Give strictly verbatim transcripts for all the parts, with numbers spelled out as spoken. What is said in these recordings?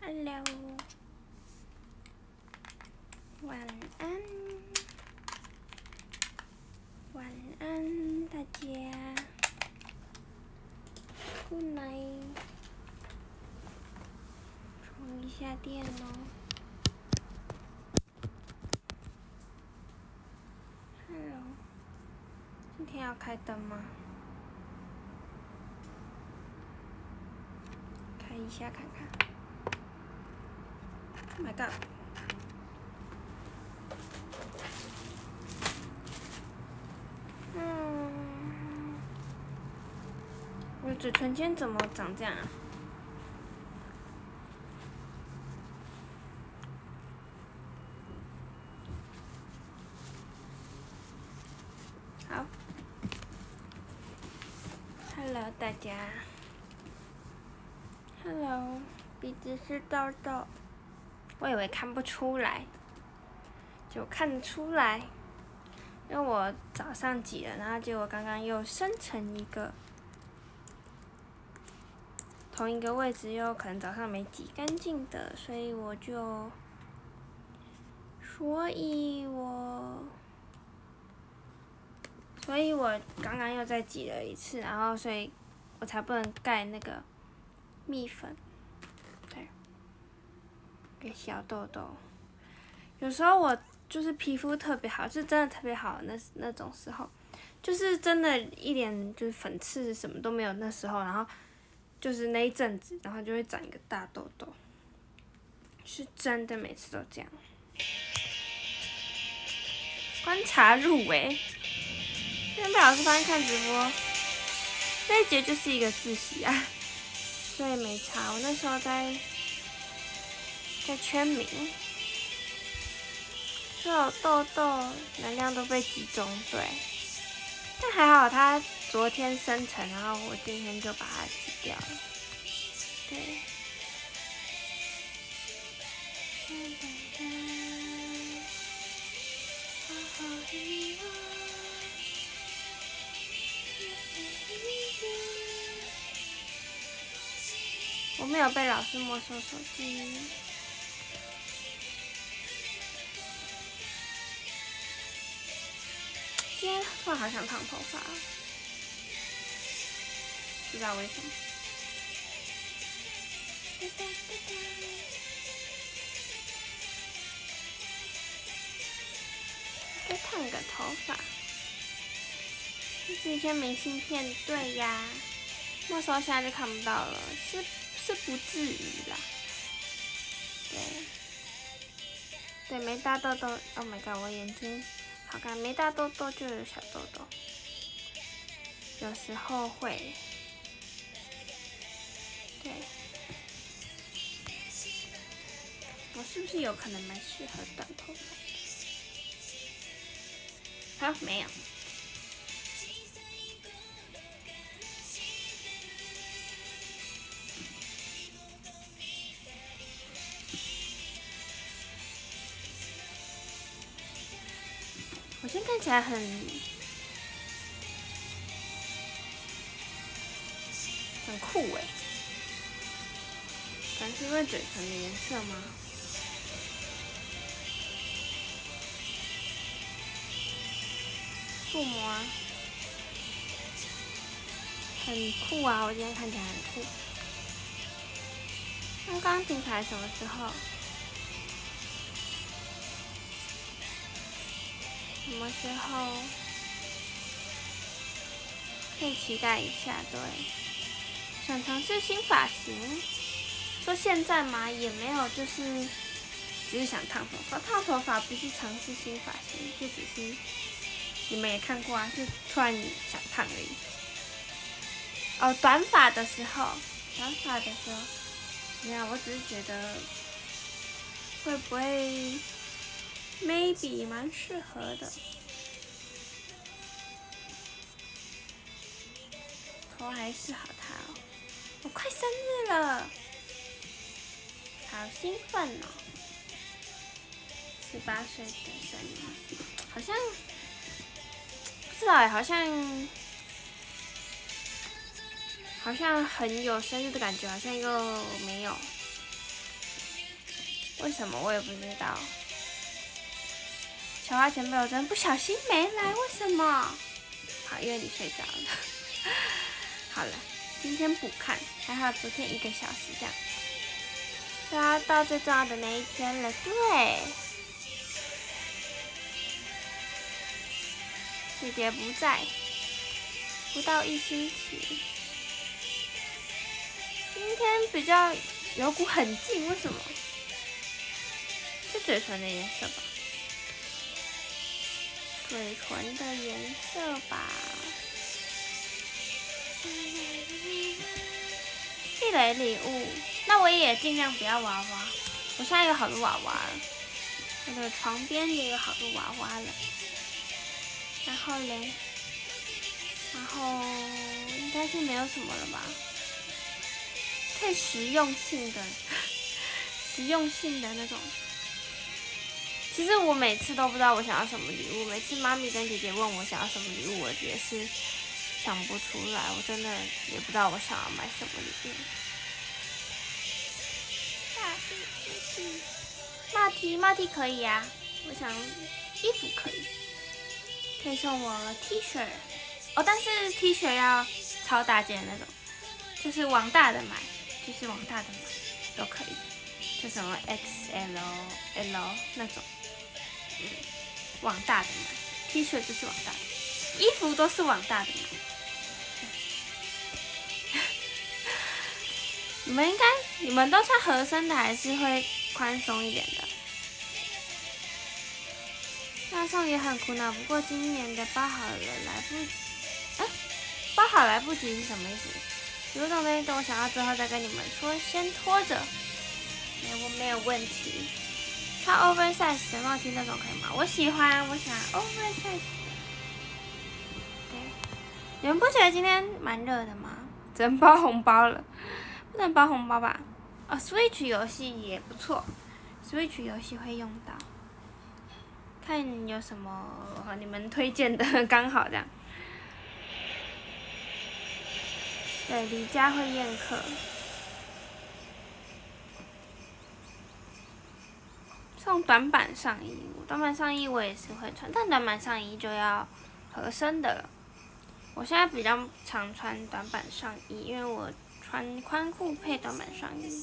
Hello， 晚安，晚安大家 ，Good night， 充一下电哦。Hello， 今天要开灯吗？开一下看看。Oh my god！ 嗯，我嘴唇今天怎么长这样啊？好 ，Hello 大家 ，Hello， 鼻子是痘痘，我以为看不出来，就看得出来，因为我早上挤了，然后结果刚刚又生成一个，同一个位置又可能早上没挤干净的，所以我就，所以我。所以我刚刚又再挤了一次，然后所以我才不能盖那个蜜粉，对，给小痘痘。有时候我就是皮肤特别好，是真的特别好那那种时候，就是真的一点就是粉刺什么都没有那时候，然后就是那一阵子，然后就会长一个大痘痘，是真的每次都这样。观察入围。今天被老师发现看直播，那一节就是一个自习啊，所以没差。我那时候在在圈名，所有痘痘能量都被集中，对。但还好它昨天生成，然后我今天就把它挤掉了，对。我没有被老师没收手机。今天突然好想烫头发，不知道为什么。再烫个头发。之前明信片，对呀，那时候现在就看不到了，是。是不至于啦，对，对，没大痘痘 ，Oh my god， 我眼睛好看，没大痘痘就有小痘痘，有时候会，对，我是不是有可能蛮适合短头发？好，没有。我现在看起来很很酷哎，可能是因为嘴唇的颜色吗？触摸啊，很酷啊！我今天看起来很酷。那刚刚停牌什么时候？什么时候可以期待一下？对，想尝试新发型。说现在嘛，也没有，就是只是想烫头发。烫头发不是尝试新发型，就只是你们也看过啊，是突然想烫而已。哦，短发的时候，短发的时候，没有，我只是觉得会不会？maybe 蛮适合的，头还是好烫哦！我快生日了，好兴奋哦！十八岁的生日，好像不知道哎，好像好像很有生日的感觉，好像又没有。 为什么我也不知道。小花前辈，我真不小心没来，为什么？好，因为你睡着了。好了，今天补看，还好昨天一个小时这样。然后到最重要的那一天了，对。姐姐不在，不到一星期。今天比较有股很近，为什么？是嘴唇的颜色吧？嘴唇的颜色吧。地雷礼物，那我也尽量不要娃娃。我现在有好多娃娃了，我的床边也有好多娃娃了。然后嘞，然后应该是没有什么了吧？可以实用性的，实用性的那种。其实我每次都不知道我想要什么礼物，每次妈咪跟姐姐问我想要什么礼物，我也是想不出来，我真的也不知道我想要买什么礼物。大地弟弟，马蹄马蹄可以啊，我想衣服可以，可以送我 T 恤哦，但是 T 恤要超大件的那种，就是往大的买，就是往大的买都可以，就什么 X L、L 那种。嗯，往大的买 ，T 恤就是往大的，衣服都是往大的买。你们应该，你们都穿合身的，还是会宽松一点的？那送也很苦恼，不过今年的包好了来不，哎、啊，包好来不及是什么意思？有种东西等我想要之后再跟你们说，先拖着。没我没有问题。穿 oversize 的帽 T 那种可以吗？我喜欢，我喜欢 oversize 的。对，你们不觉得今天蛮热的吗？只能包红包了，不能包红包吧？哦 ，Switch 游戏也不错 ，Switch 游戏会用到。看有什么你们推荐的，刚好这样。对，离家会宴客。送短版上衣，短版上衣我也是会穿，但短版上衣就要合身的了。我现在比较常穿短版上衣，因为我穿宽裤配短版上衣。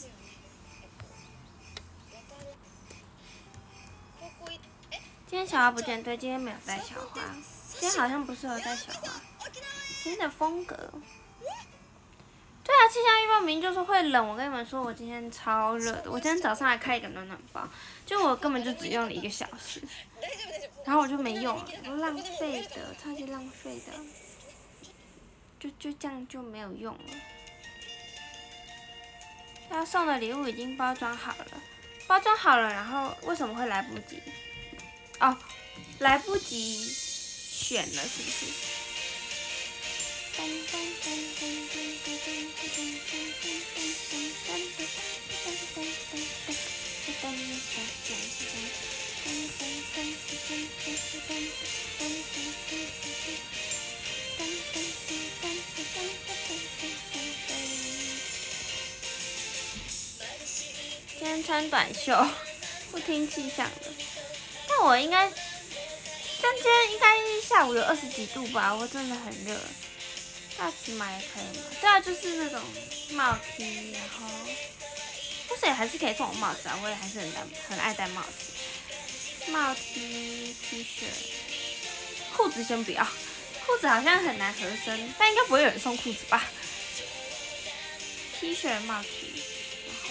今天小花不见，对，今天没有带小花，今天好像不适合带小花。今天的风格，对啊，气象预报明明就说会冷，我跟你们说，我今天超热的，我今天早上还开一个暖暖包，就我根本就只用了一个小时，然后我就没用了，我浪费的，超级浪费的，就就这样就没有用了。要送的礼物已经包装好了，包装好了，然后为什么会来不及？哦，来不及选了，是不是？今天穿短袖，不听气象的。但我应该，但今天应该下午有二十几度吧？我真的很热。大尺码也可以吗？对啊，就是那种帽 T， 然后，或者也还是可以送我帽子啊，我也还是很很爱戴帽子。帽 T、T 恤，裤子先不要，裤子好像很难合身，但应该不会有人送裤子吧 ？T 恤、帽 T， 然后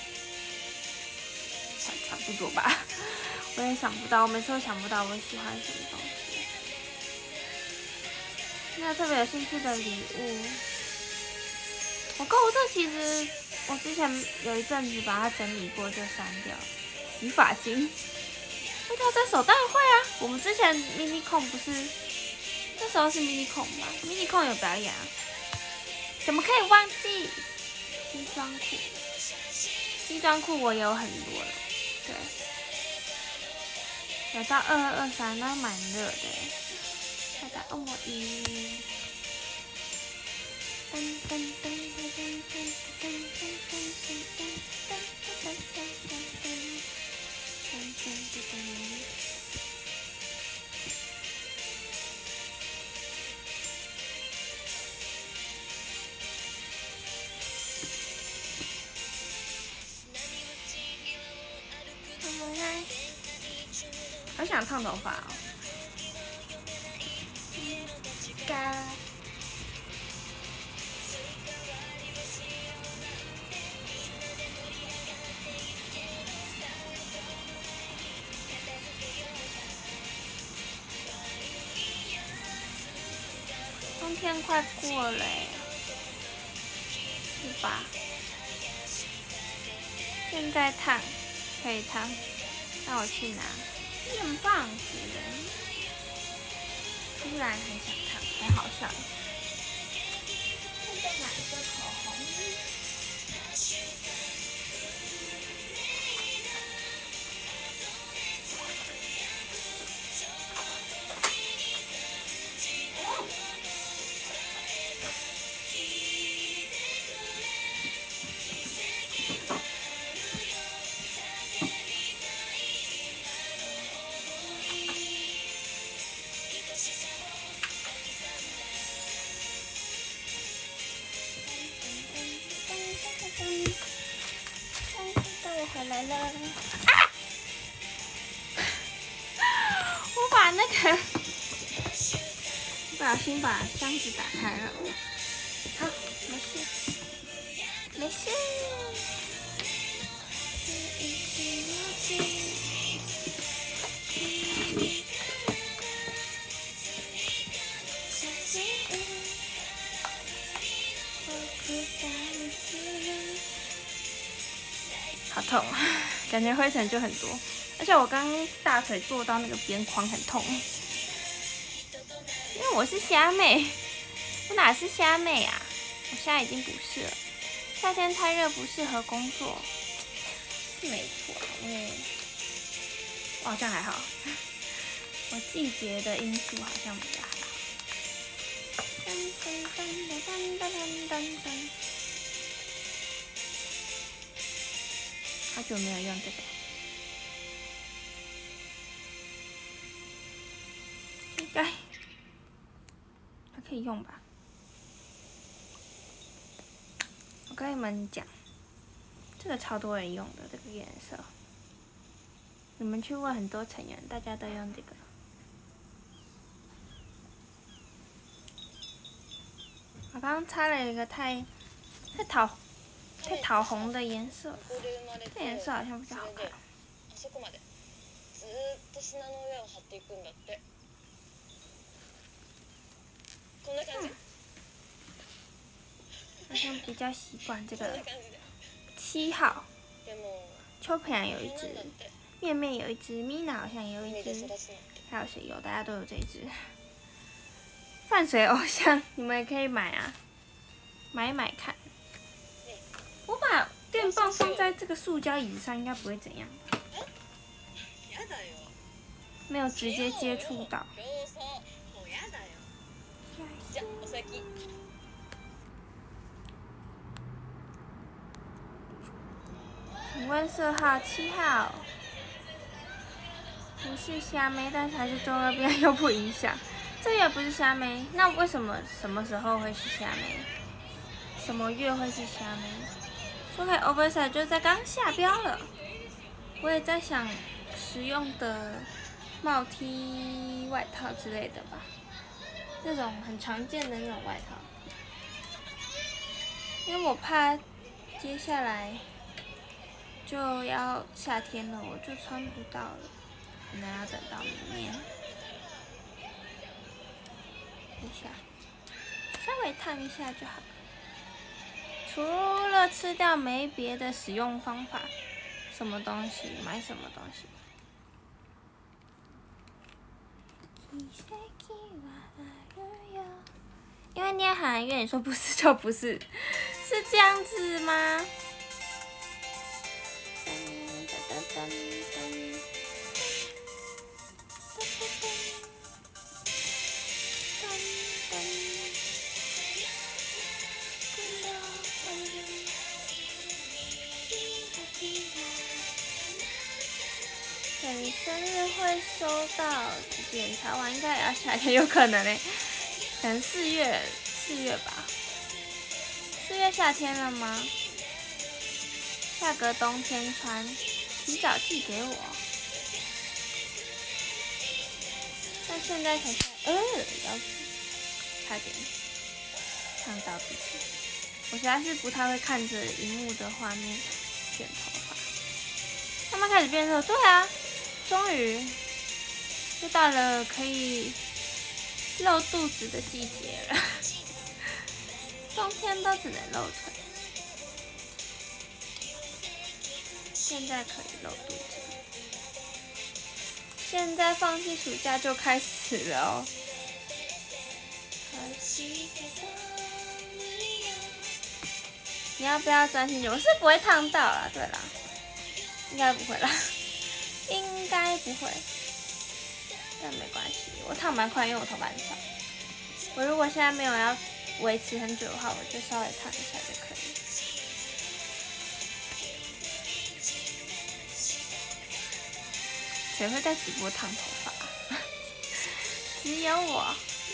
差差不多吧。我也想不到，我每次都想不到我喜欢什么东西。那特别有兴趣的礼物，我购物车其实我之前有一阵子把它整理过就删掉了。洗发精，会跳在手当然会啊，我们之前 mini 控不是，那时候是 mini 控吧 ，mini 控有表演啊，怎么可以忘记？西装裤，西装裤我有很多了，对。有到二二二三，那蛮热的耶。大家欧莫伊。噔噔噔噔噔噔噔噔噔噔噔噔噔噔。 好想烫头发哦。嘎。冬天快过了耶，是吧？现在烫，可以烫。那我去拿电棒子了。突然很想烫，很好笑。现在哪一个口红？回来了！啊！我把那个不小心把箱子打开了。好，没事，没事。好痛啊！感觉灰尘就很多，而且我刚大腿坐到那个边框很痛，因为我是虾妹，我哪是虾妹啊？我现在已经不是了。夏天太热不适合工作，是没错，因为我好像还好，我季节的因素好像比较还好。噔噔噔噔噔噔噔噔。好久没有用这个，应该还可以用吧。我跟你们讲，这个超多人用的这个颜色，你们去问很多成员，大家都用这个。我刚刚擦了一个太太桃太桃红的颜色，这颜色好像比较好看。嗯，好像比较习惯这个七号。秋培阳有一只，面面有一只，米娜好像也有一只，还有谁有？大家都有这一只。泛水偶像，你们也可以买啊，买买看。我把电棒放在这个塑胶椅子上，应该不会怎样。没有直接接触到。请问色号七号？不是虾妹，但是还是中二病又不影响。这也不是虾妹，那为什么什么时候会是虾妹？什么月会是虾妹？说可以 oversize 就在刚下标了。我也在想实用的帽 T 外套之类的吧，那种很常见的那种外套，因为我怕接下来就要夏天了，我就穿不到了，可能要等到明年。等一下，稍微烫一下就好。除了吃掉没别的使用方法，什么东西买什么东西。因为念韩语，你说不是就不是，是这样子吗？等生日会收到，检查完应该也要夏天，有可能嘞，可能四月四月吧。四月夏天了吗？下个冬天穿，提早寄给我。 但现在才才，呃，要差点烫到自己。我实在是不太会看着荧幕的画面卷头发。慢慢开始变热，对啊，终于又到了可以露肚子的季节了。冬天都只能露腿，现在可以露肚子。现在放弃暑假就开始了哦。你要不要专心点？我是不会烫到啦，对啦，应该不会啦，应该不会，但没关系，我烫蛮快，因为我头发很少。我如果现在没有要维持很久的话，我就稍微烫一下就可以。谁会在直播烫头发？只有我。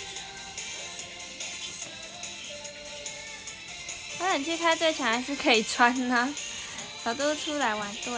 把冷气开最强还是可以穿呢、啊。小嘟出来玩，对。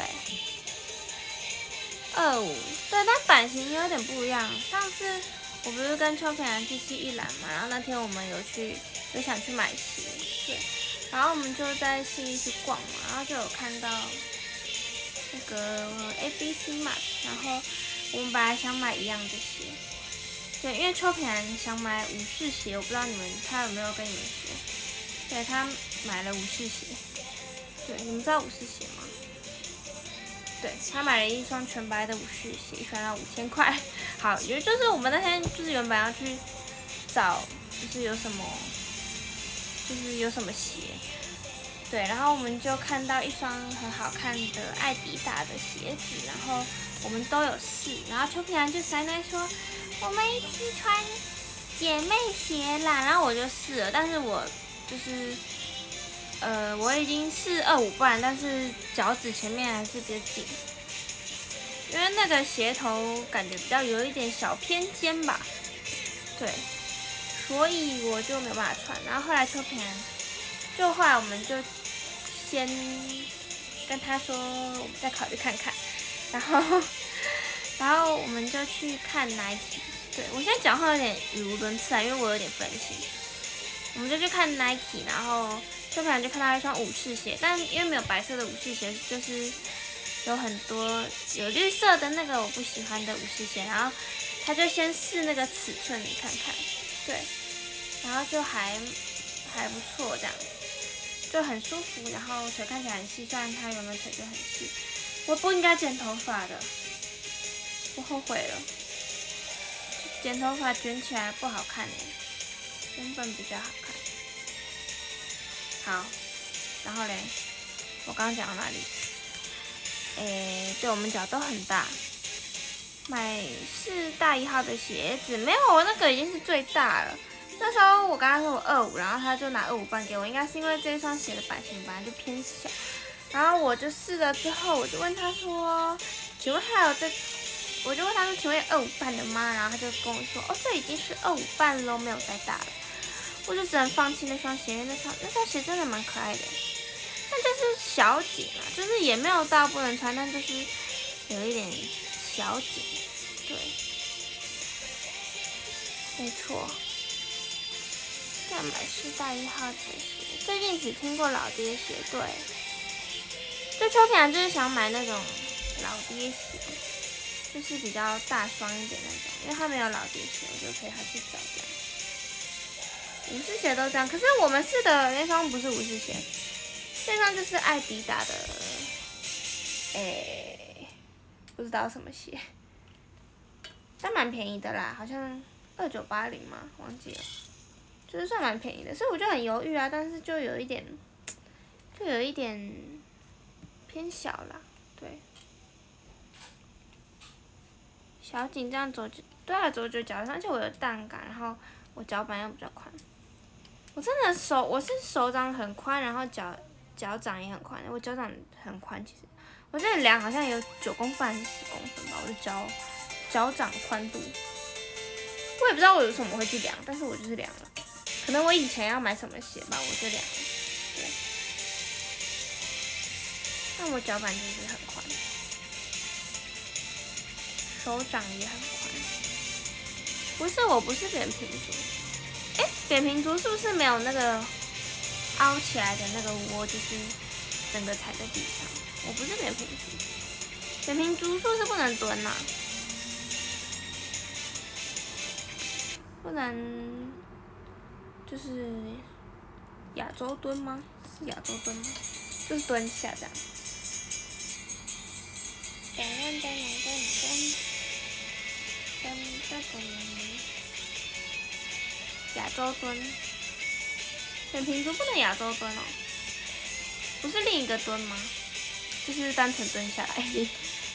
二五，对，但版型有点不一样。上次我不是跟秋平安去吃一兰嘛，然后那天我们有去，有想去买鞋，对，然后我们就在信义去逛嘛，然后就有看到那个 A B C Mart， 然后我们本来想买一样的鞋，对，因为秋平安想买武士鞋，我不知道你们他有没有跟你们说，对他买了武士鞋，对，你们知道武士鞋吗？对，他买了一双全白的武士鞋，一双要五千块。好，也就是我们那天就是原本要去找，就是有什么，就是有什么鞋，对，然后我们就看到一双很好看的艾迪达的鞋子，然后我们都有试，然后邱平安就塞奶说，我们一起穿姐妹鞋啦，然后我就试了，但是我就是。呃，我已经是二五半，但是脚趾前面还是比较紧，因为那个鞋头感觉比较有一点小偏尖吧，对，所以我就没有办法穿。然后后来秋平安，就后来我们就先跟他说，我们再考虑看看，然后然后我们就去看 Nike， 对我现在讲话有点语无伦次啊，因为我有点分心。我们就去看 Nike， 然后秋平安就看到一双武士鞋，但因为没有白色的武士鞋，就是有很多有绿色的那个我不喜欢的武士鞋，然后他就先试那个尺寸你看看，对，然后就还还不错，这样就很舒服，然后腿看起来很细，虽然他原本腿就很细。我不应该剪头发的，我后悔了，剪头发卷起来不好看哎，原本比较好看。好，然后嘞，我刚刚讲到哪里？诶，对，我们脚都很大，买是大一号的鞋子，没有，我那个已经是最大了。那时候我刚刚说我二五，然后他就拿二五半给我，应该是因为这双鞋的版型本来就偏小。然后我就试了之后，我就问他说：“请问还有这？”我就问他说：“请问二五半的吗？”然后他就跟我说：“哦，这已经是二五半喽，没有再大了。”我就只能放弃那双鞋，因为那双那双鞋真的蛮可爱的，但就是小紧啊，就是也没有到不能穿，但就是有一点小紧，对，没错。再买是大一号的鞋，最近只听过老爹鞋，对。就秋平安就是想买那种老爹鞋，就是比较大双一点那种，因为他没有老爹鞋，我就陪他去找这样。武士鞋都这样，可是我们试的那双不是武士鞋，那双就是艾迪达的，诶，不知道什么鞋，但蛮便宜的啦，好像二九八零嘛，忘记了，就是算蛮便宜的，所以我就很犹豫啊，但是就有一点，就有一点偏小啦，对，小紧这样走就对啊，走就脚上，而且我有弹感，然后我脚板又比较宽。我真的手，我是手掌很宽，然后脚脚掌也很宽。我脚掌很宽，其实我这里量好像有九公分还是十公分吧，我的脚脚掌宽度。我也不知道我为什么会去量，但是我就是量了。可能我以前要买什么鞋吧，我就量了。对，但我脚板就是很宽，手掌也很宽。 不是，我不是扁平足。哎，扁平足是不是没有那个凹起来的那个窝，就是整个踩在地上？我不是扁平足，扁平足是不是不能蹲呐、啊？不能，就是亚洲蹲吗？是亚洲蹲吗？就是蹲下这样。噔噔噔噔噔噔噔噔。亚洲蹲，扁平足不能亚洲蹲哦，不是另一个蹲吗？就是单纯蹲下来，没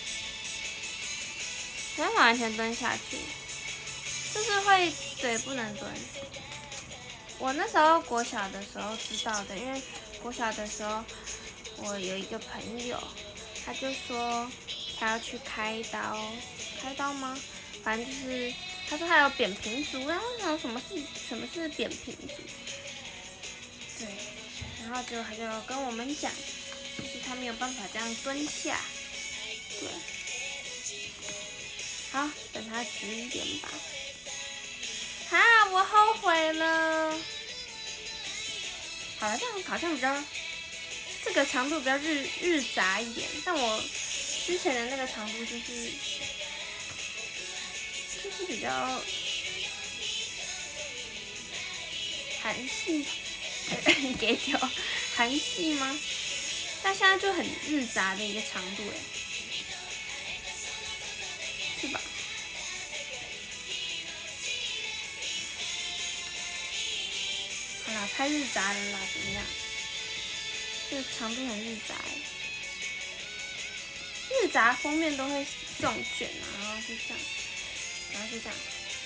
办法完全蹲下去，就是会对不能蹲。我那时候国小的时候知道的，因为国小的时候我有一个朋友，他就说他要去开刀，开刀吗？反正就是他说他有扁平足，然后我想什么是什么是扁平足？对，然后就他就跟我们讲，就是他没有办法这样蹲下，对。好，等他直一点吧。啊，我后悔了。好了，这样好像比较，这个长度比较日日杂一点，但我之前的那个长度就是就是比较韩系，给掉韩系吗？但现在就很日杂的一个长度哎，是吧？好啦，太日杂了啦，怎么样？这个长度很日杂哎，日杂封面都会这种卷啊，然后就这样，然后就这样，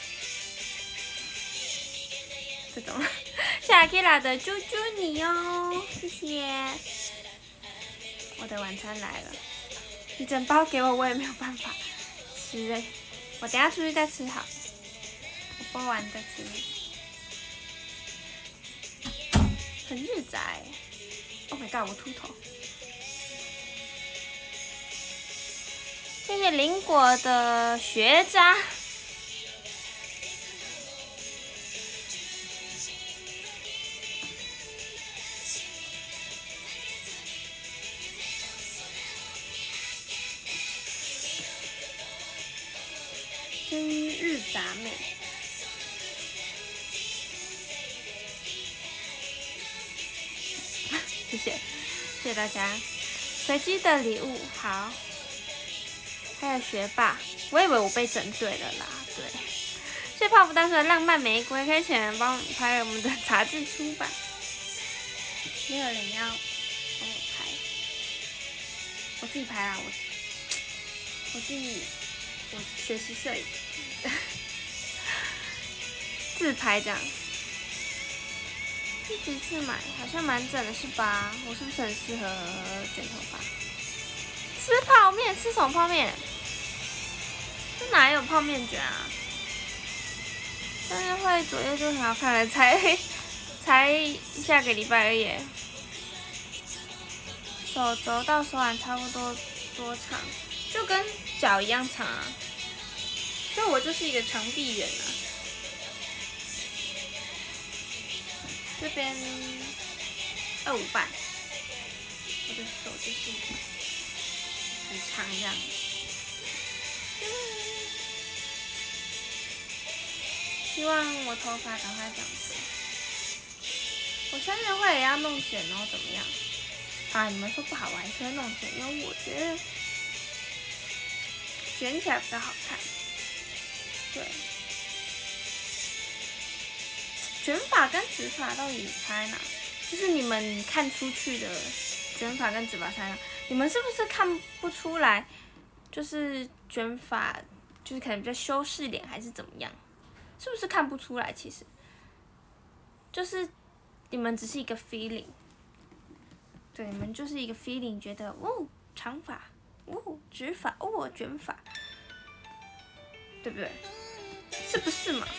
这种。谢谢 Kira 的啾啾你哦，谢谢。我的晚餐来了，一整包给我，我也没有办法吃嘞。我等下出去再吃好，我播完再吃。很日杂哎 ！Oh my god， 我秃头。谢谢邻国的学渣。真日杂妹。谢谢，谢谢大家。随机的礼物好，还有学霸，我以为我被针对了啦，对。谢泡芙大叔的浪漫玫瑰，可以请人帮我拍我们的杂志出版。没有人要帮我拍，我自己拍啦，我我自己我学习摄影，自拍这样。第几次买好像蛮整的是吧？我是不是很适合卷头发？吃泡面？吃什么泡面？这哪有泡面卷啊？生日会左右就很好看了，才才下个礼拜而已。手肘到手腕差不多多长，就跟脚一样长啊。所以我就是一个长臂猿啊。这边二五半，我的手就是很长这样。希望我头发赶快长出来。我生日会也要弄卷哦，怎么样？啊，你们说不好，我还是会弄卷，因为我觉得卷起来比较好看。对。卷发跟直发到底差哪？就是你们看出去的卷发跟直发差哪？你们是不是看不出来？就是卷发就是可能比较修饰脸，还是怎么样？是不是看不出来？其实就是你们只是一个 feeling， 对，你们就是一个 feeling， 觉得哦长发，哦直发，哦卷发，对不对？是不是嘛？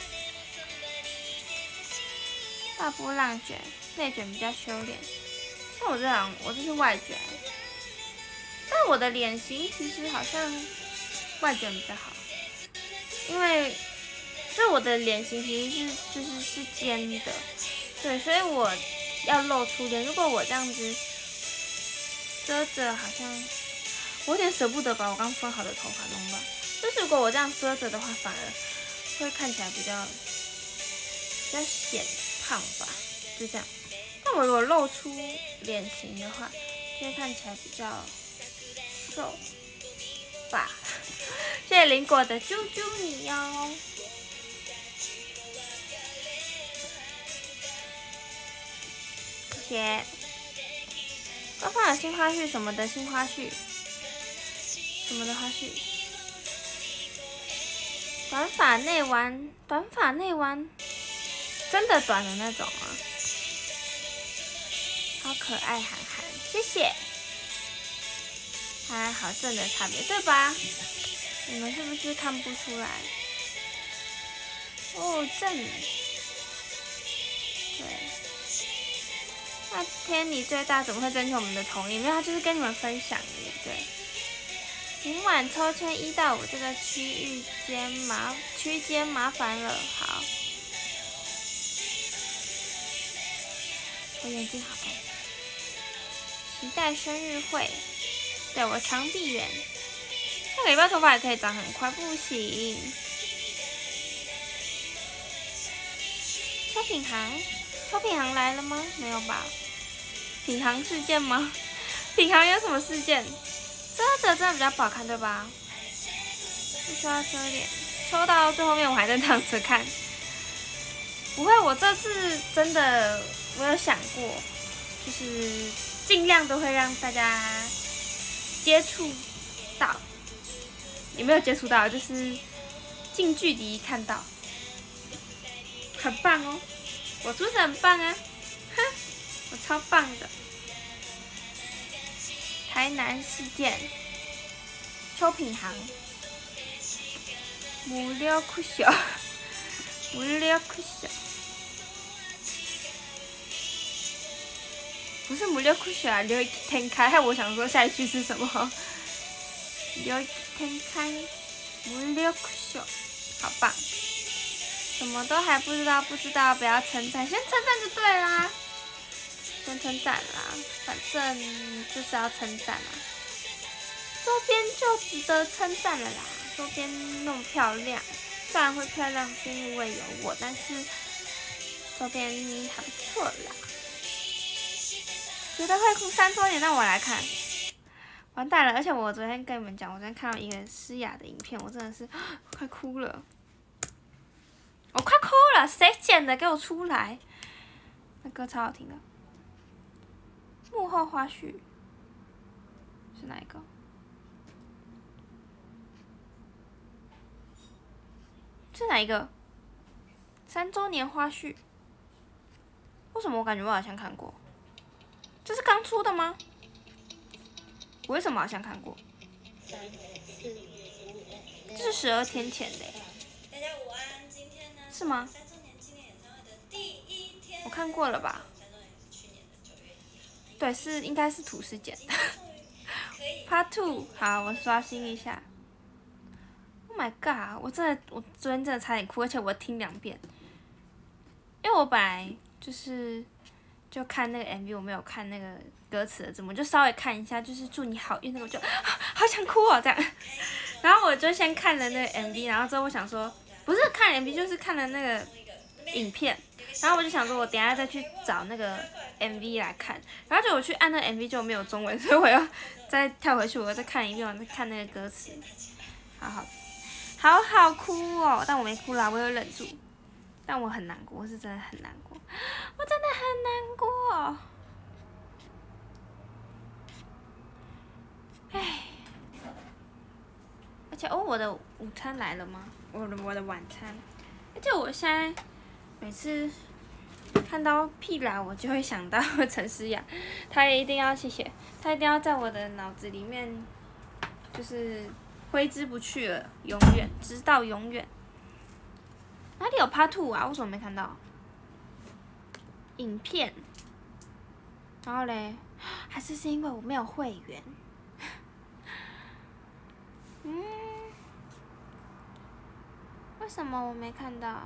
大波浪卷，内卷比较修脸。但我这样，我这是外卷。但我的脸型其实好像外卷比较好，因为就我的脸型其实是就是是尖的，对，所以我要露出脸。如果我这样子遮着，好像我有点舍不得把我刚分好的头发弄乱。就是如果我这样遮着的话，反而会看起来比较比较显胖吧，就这样。但我如果露出脸型的话，就会看起来比较瘦吧。谢谢林果的啾啾你哟。谢谢。刚放了新花絮什么的新花絮，什么的花絮？短发内弯，短发内弯，真的短的那种啊。好可爱，涵涵，谢谢。还好正的差别，对吧？你们是不是看不出来？哦，正。对。那天你最大怎么会征求我们的同意？没有，他就是跟你们分享的，对。明晚抽签一到五这个区域间麻区间麻烦了，好。我眼睛好干。期待生日会。对，我长臂猿。下个礼拜头发也可以长很快，不行。邱品航，邱品航来了吗？没有吧？品航事件吗？品航有什么事件？遮着真的比较不好看，对吧？不需要遮脸。抽到最后面我还在躺着看。不会，我这次真的我有想过，就是尽量都会让大家接触到，有没有接触到？就是近距离看到，很棒哦！我是不是很棒啊？哼，我超棒的。台南事件，邱品航，无聊苦笑，无聊苦笑，不是无聊苦笑啊，留一天开，害我想说下一句是什么？留一天开，无聊苦笑，好棒！什么都还不知道，不知道不要称赞，先称赞就对啦。先称赞啦，反正就是要称赞啦。周边就值得称赞了啦，周边那么漂亮，虽然会漂亮是因为有我，但是周边还不错啦。觉得会哭三周年，让我来看。完蛋了，而且我昨天跟你们讲，我昨天看到一个诗雅的影片，我真的是快哭了，我快哭了，谁剪的？给我出来！那歌超好听的。幕后花絮是哪一个？是哪一个？三周年花絮？为什么我感觉我好像看过？这是刚出的吗？我为什么好像看过？这是十二天前的。大家午安，今天呢？是吗？三周年纪念演唱会的第一天。我看过了吧？对，是应该是吐司剪的。Part Two， 好，我刷新一下。Oh my god！ 我真的，我昨天真的差点哭，而且我听两遍。因为我本来就是就看那个 M V， 我没有看那个歌词的字幕，就稍微看一下，就是祝你好运那个，我就、啊、好想哭哦这样。然后我就先看了那个 M V， 然后之后我想说，不是看 M V， 就是看了那个影片。然后我就想说，我等一下再去找那个 M V 来看，然后就我去按那个 M V 就没有中文，所以我要再跳回去，我再看一遍，我再看那个歌词，好好，好好哭哦，但我没哭啦，我有忍住，但我很难过，我是真的很难过，我真的很难过，唉，而且哦，我的午餐来了吗？我的我的晚餐，而且我现在每次看到屁啦，我就会想到陈思雅，她也一定要谢谢，她一定要在我的脑子里面，就是挥之不去了，永远，直到永远。哪里有 Part Two 啊？为什么没看到？影片。然后嘞，还是是因为我没有会员。嗯。 为什么我没看到？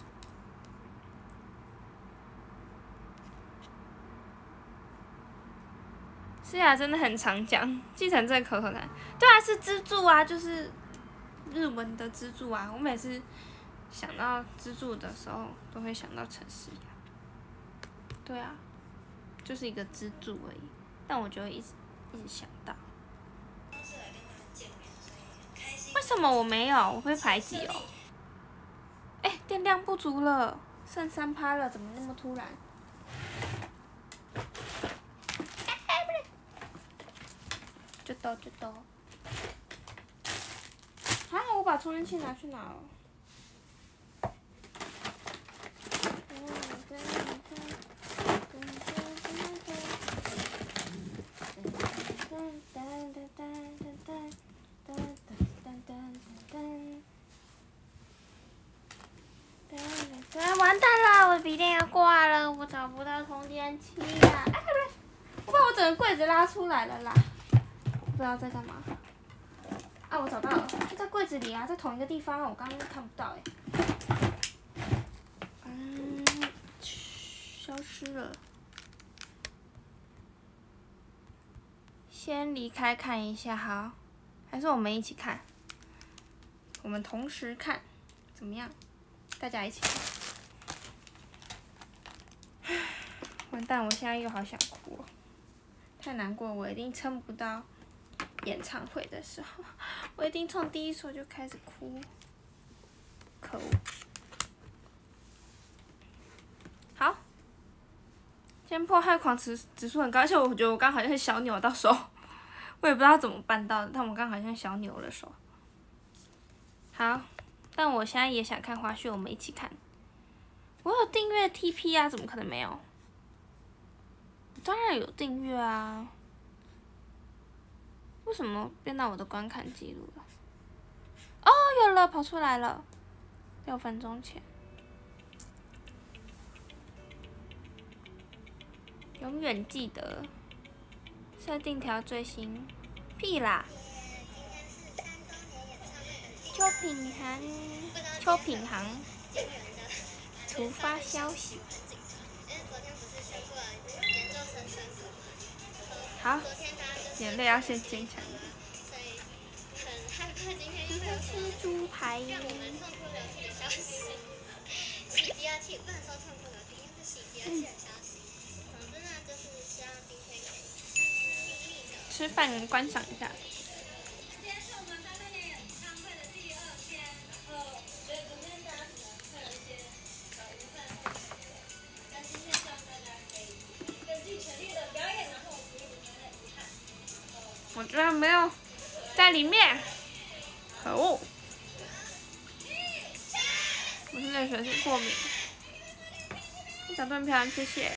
是啊，真的很常讲继承这个口头禅。对啊，是支柱啊，就是日文的支柱啊。我每次想到支柱的时候，都会想到陈思雅。对啊，就是一个支柱而已，但我就会一直一直想到。为什么我没有？我会排挤哦。哎、欸，电量不足了，剩三趴了，怎么那么突然？就到就到。啊！我把充电器拿去哪了？完蛋了，我的笔电要挂了，我找不到充电器呀！哎，不对，我把我整个柜子拉出来了啦，不知道在干嘛。啊，我找到了，就在柜子里啊，在同一个地方，我刚刚看不到哎。嗯，消失了。先离开看一下，好，还是我们一起看？我们同时看，怎么样？大家一起看。完蛋，我现在又好想哭，太难过，我一定撑不到演唱会的时候，我一定从第一首就开始哭，可恶！好，今天破坏狂指指数很高，而且我觉得我刚好像小扭到手，我也不知道怎么办到的，但我刚好像小扭了手。好，但我现在也想看花絮，我们一起看。我有订阅 T P 啊，怎么可能没有？当然有订阅啊，为什么变到我的观看记录了？哦，有了，跑出来了，六分钟前。永远记得，设定条最新，屁啦！邱品涵，邱品涵突发消息。好，眼泪要先坚强一点。只会吃猪排。嗯。吃饭观赏一下。我居然没有在里面，可恶！我是对水性过敏。小盾票，谢谢。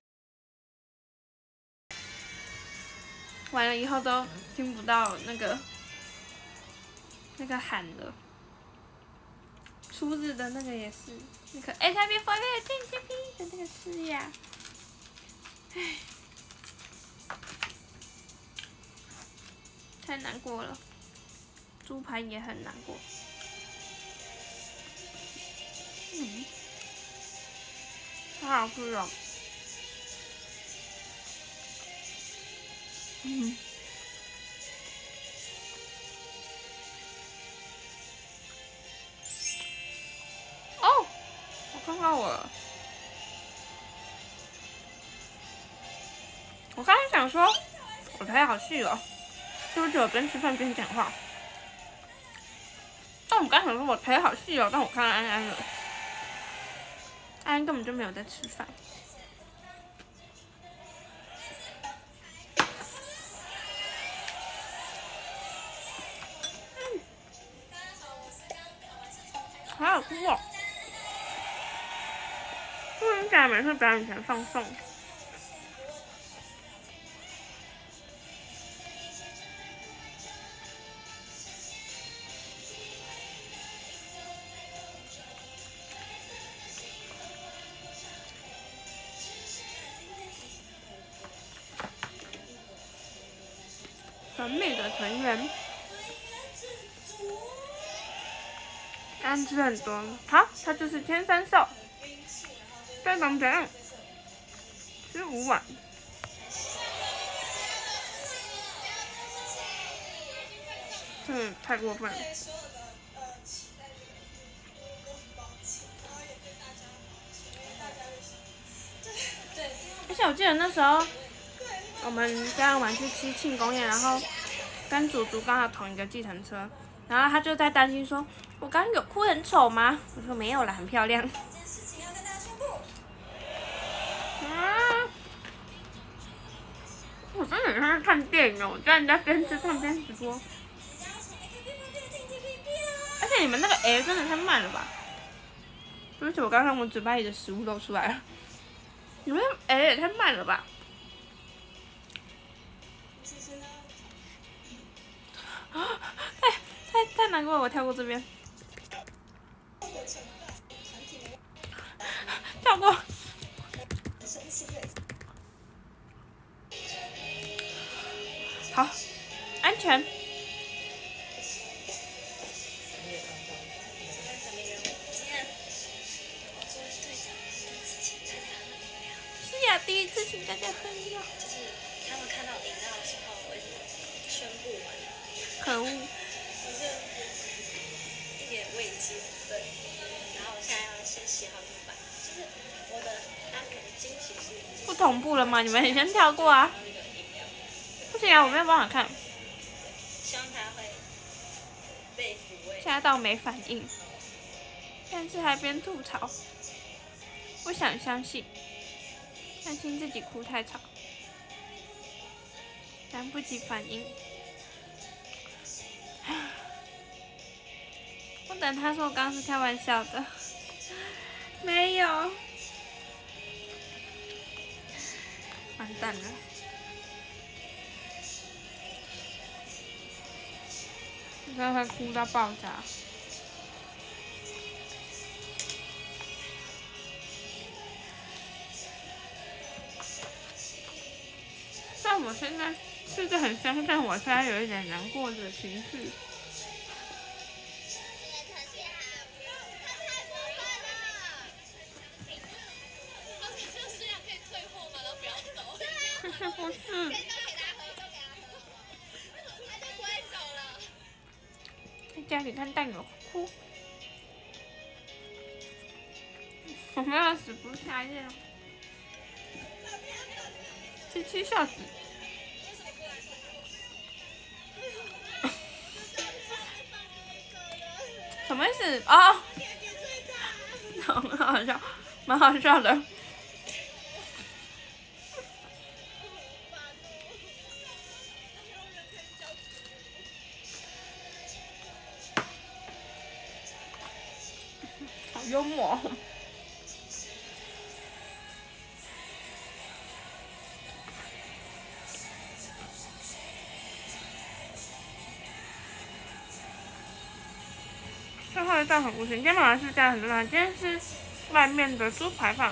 完了以后都听不到那个那个喊了。初日的那个也是，那个 A K B four T T P 的那个事呀，唉。太难过了，猪排也很难过。嗯，好好吃哦。嗯。哦，我看到我了。我刚才想说，我腿好细哦。对不起，我边吃饭边讲话。但我刚想说我腿好细哦，但我看到安安了，安安根本就没有在吃饭。嗯，好好吃哦！录音仔每次表演前放送。神秘的成员， 刚吃很多，好，它就是天山寿，再能怎样？吃五碗。嗯，太过分了。而且我记得那时候，我们刚晚去吃庆功宴，然后跟祖祖刚好同一个计程车，然后他就在担心说：“我刚刚有哭很丑吗？”我说：“没有啦，很漂亮。”啊！我真的很像在看电影哦，我居然在边吃饭边直播。而且你们那个 L 真的太慢了吧？对不起，我刚刚我嘴巴里的食物露出来了。你们 L 也太慢了吧？太太太难过了，我跳过这边。跳过。好，安全。是呀，第一次请大家喝饮料。 就是他们看到饮料的时候，我会宣布完。 可恶。 我就一点未知，对。然后我现在要先写好这个版，就是我的安可的惊喜是。 不同步了吗？你们先跳过啊。不行啊，我没有办法看。 希望他会被抚慰。 吓到没反应，但是还边吐槽，不想相信，担心自己哭太吵，来不及反应。我等他说我刚刚是开玩笑的，没有，完蛋了。你看他哭到爆炸。但我现在吃的很香，但我现在有一点难过的情绪。可是不是？在家里看蛋有哭，我们要死不下咽。七七笑死。什么意思？哦，很好笑，蛮好笑的。好幽默。最后一道很无情，今天晚上是加很多蛋，今天是外面的猪排饭。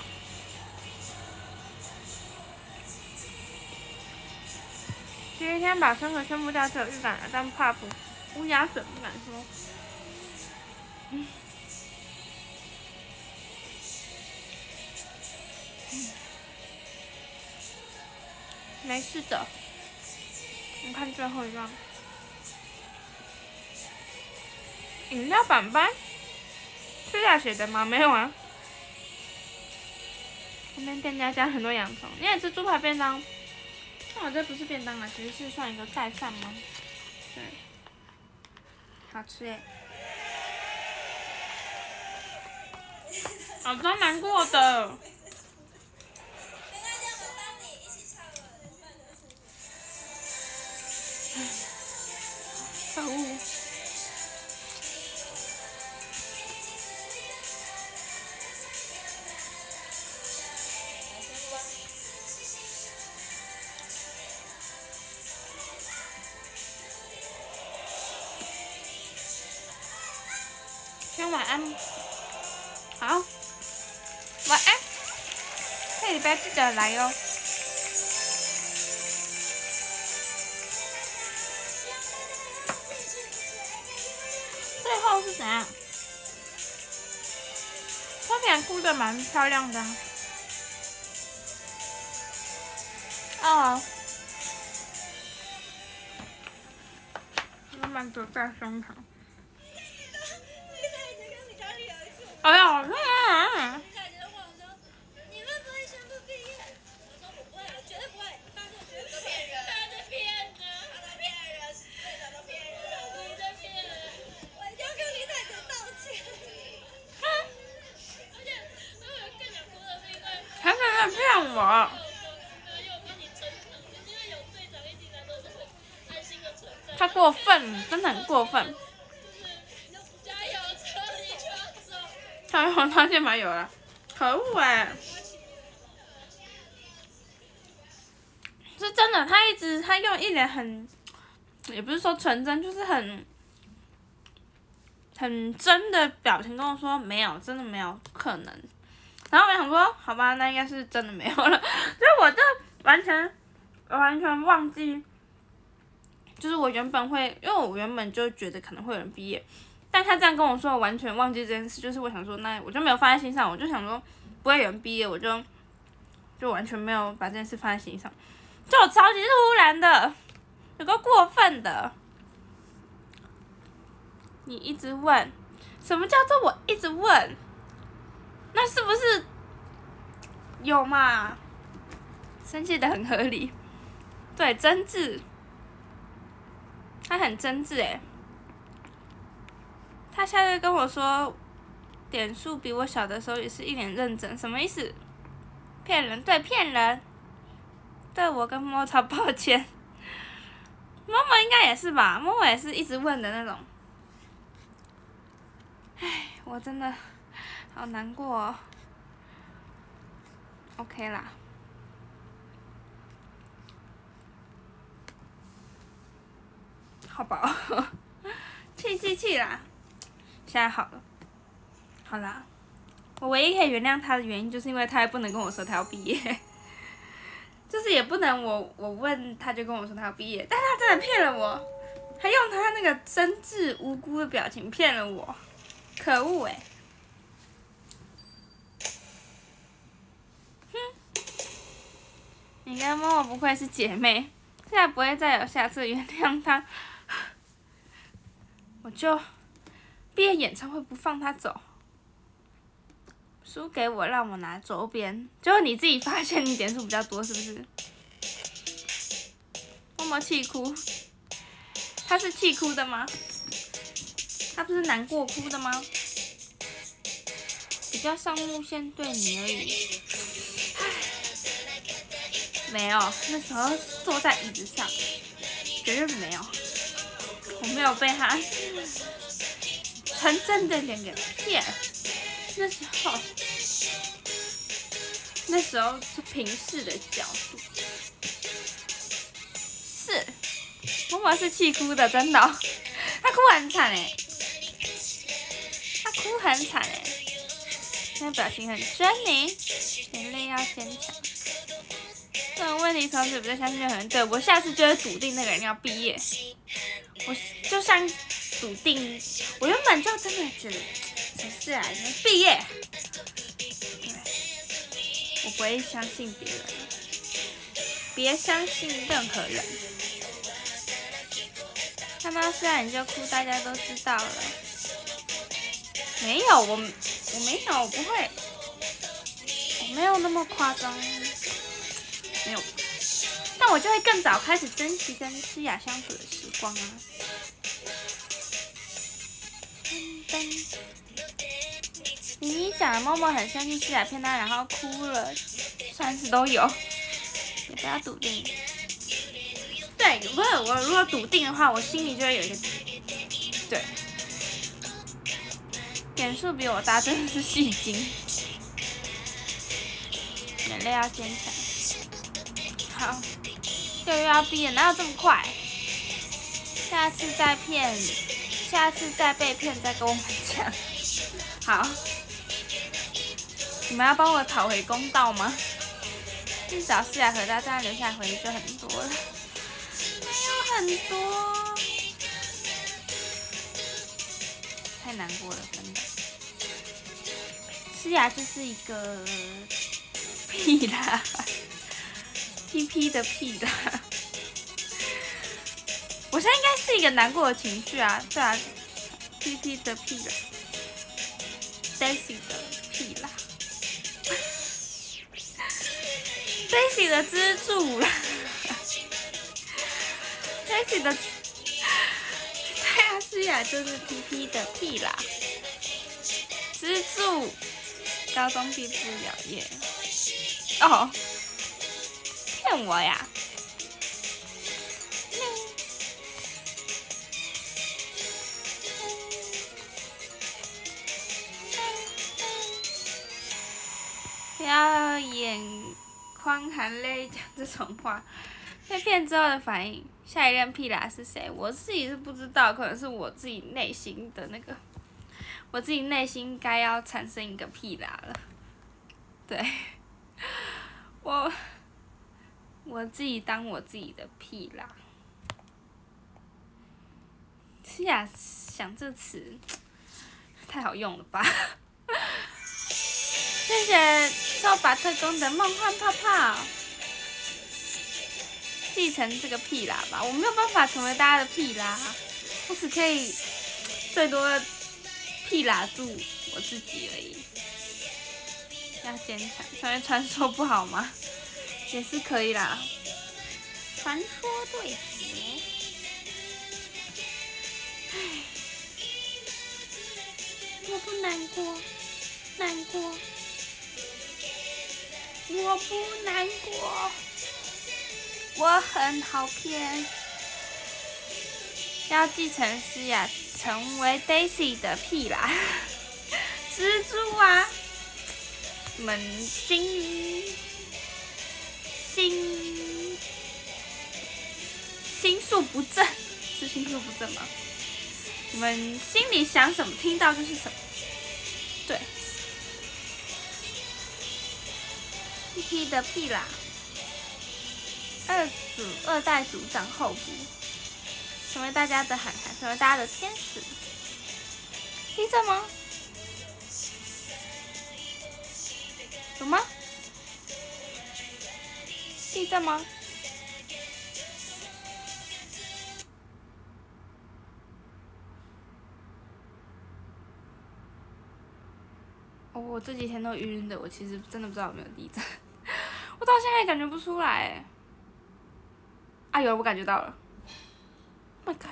前一天把生活宣布掉是有预感的，但怕不乌鸦嘴不敢说。嗯。没事的，你看最后一段。饮料板板，是要写的吗？没有啊。旁边店家加很多洋葱，你也吃猪排便当？那我这不是便当啊，其实是算一个盖饭吗？对，好吃耶。好装难过的。可恶。先晚安，好，晚安，下礼拜记得来哦。最后是怎样？ 那边哭的蛮漂亮的、啊。哦，慢慢走在胸膛。哎呀，我看。他在骗我。他过分，真的很过分。加油！他先买油了，可恶哎！是真的，他一直他用一脸很，也不是说纯真，就是很很真的表情跟我说没有，真的没有可能。然后我想说，好吧，那应该是真的没有了。所以我就完全完全忘记，就是我原本会，因为我原本就觉得可能会有人毕业，但他这样跟我说，我完全忘记这件事。就是我想说，那我就没有放在心上，我就想说不会有人毕业，我就就完全没有把这件事放在心上，就超级突然的，有个过分的。你一直问，什么叫做我一直问？那是不是有嘛？生气的很合理，对，真挚，他很真挚诶。他现在跟我说，点数比我小的时候也是一脸认真，什么意思？骗人，对，骗人。对我跟默超抱歉，默默应该也是吧？默默也是一直问的那种。唉，我真的好难过哦。OK 啦。好饱，气气气啦！现在好了，好啦。我唯一可以原谅他的原因，就是因为他还不能跟我说他要毕业，就是也不能我我问他就跟我说他要毕业，但他真的骗了我，还用他那个真挚无辜的表情骗了我，可恶哎！哼，你跟默默不愧是姐妹，现在不会再有下次原谅他。我就毕业演唱会不放他走，输给我让我拿周边，结果你自己发现你点数比较多，是不是？默默气哭，他是气哭的吗？他不是难过哭的吗？比较上目线对你而已。没有，那时候坐在椅子上，绝对没有。我没有被他纯真的脸给骗，那时候，那时候是平视的角度，是，默默是气哭的，真的、哦，他哭很惨哎，他哭很惨哎，那表情很狰狞，眼泪要坚强。这种问题从此不再相信任何人，对我下次就会笃定那个人要毕业。我就像笃定，我原本就真的觉得，谁是啊？你毕业，对，我不会相信别人，别相信任何人。看到是啊你就哭，大家都知道了。没有，我我没有，我不会，我没有那么夸张，没有。但我就会更早开始珍惜跟诗雅相处的时光啊。妮妮讲的默默很生气，诗雅骗他，然后哭了，算是都有，也不要笃定。对，不是我如果笃定的话，我心里就会有一个对。点数比我大，真的是戏精，眼泪要坚强。好。六月要毕业，哪有这么快？下次再骗，下次再被骗再跟我们讲。好，你们要帮我讨回公道吗？至少是雅和他这样留下回忆就很多了，没有很多，太难过了，真的。 诗雅就是一个屁啦 ，T P 的屁啦。我现在应该是一个难过的情绪啊，对啊 ，T P 的屁啦 ，Daisy 的屁啦 ，Daisy 的支柱啦 ，Daisy 的，对啊，诗雅就是 T P 的屁啦，支柱，高中毕不了业，哦，骗我呀！不要眼眶含泪讲这种话。被骗之后的反应，下一任屁啦是谁？我自己是不知道，可能是我自己内心的那个，我自己内心该要产生一个屁啦了。对，我我自己当我自己的屁啦。是呀，想这词太好用了吧？谢谢瘦把特工的梦幻泡泡，继承这个屁啦吧，我没有办法成为大家的屁啦，我只可以最多屁啦住我自己而已。要坚强，成为传说不好吗？也是可以啦。传说对决，唉，我不难过，难过。我不难过，我很好骗。要继承诗雅，成为 Daisy 的屁啦，蜘蛛啊，你们心心心术不正，是心术不正吗？你们心里想什么，听到就是什么，对。T P 的屁啦，二组二代组长候补，成为大家的涵涵，成为大家的天使。地震吗？有吗？地震吗？哦，我这几天都晕的，我其实真的不知道有没有地震。我到现在也感觉不出来，啊有，我感觉到了 ，Oh my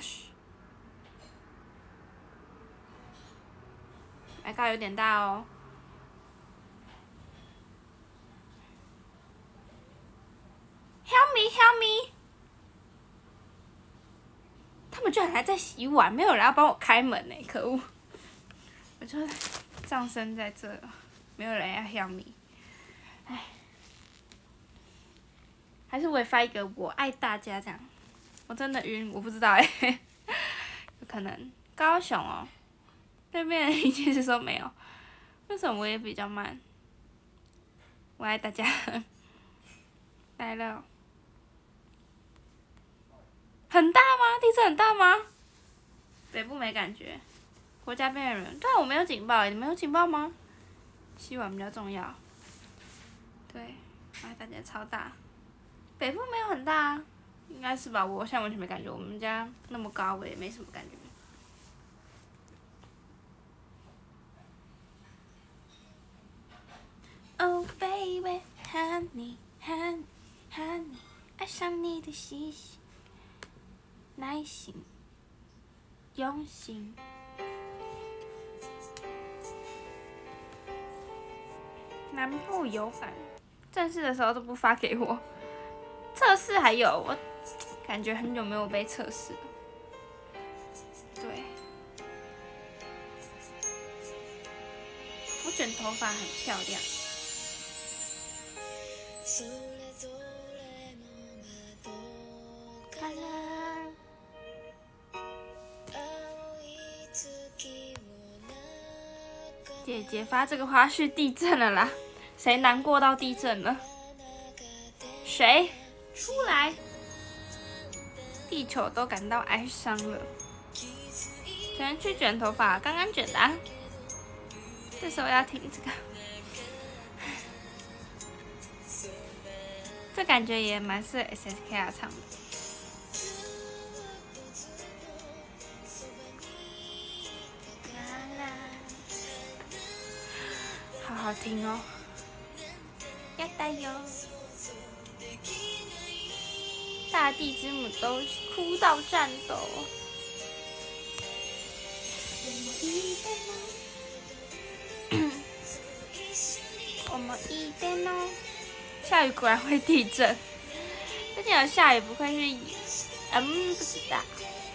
gosh，My God 有点大哦。Help me, help me！ 他们居然还在洗碗，没有人要帮我开门呢，可恶！我就葬身在这，没有人要 help me， 唉。还是我也发一个我爱大家这样，我真的晕，我不知道哎、欸，有可能高雄哦，对面的一切是说没有，为什么我也比较慢？我爱大家，来了，很大吗？地震很大吗？北部没感觉，国家边缘人，对啊，我没有警报，你们有警报吗？洗碗比较重要，对，我爱大家超大。北部没有很大啊，应该是吧？我现在完全没感觉，我们家那么高，我也没什么感觉。Oh baby, honey, honey, honey， 爱上你的细心、耐心、用心。南部有感，正式的时候都不发给我。测试还有，我感觉很久没有被测试了。对，我卷头发很漂亮。姐姐发这个花絮地震了啦，谁难过到地震了？谁？出来！地球都感到哀伤了。可能去卷头发，刚刚卷的、啊。这时候要听这个。 这感觉也蛮适合 S S K R 唱的。好好听哦，要加油！大地之母都哭到颤抖。我们一点哦，下雨果然会地震。最近有下雨，不愧是，嗯，不知道。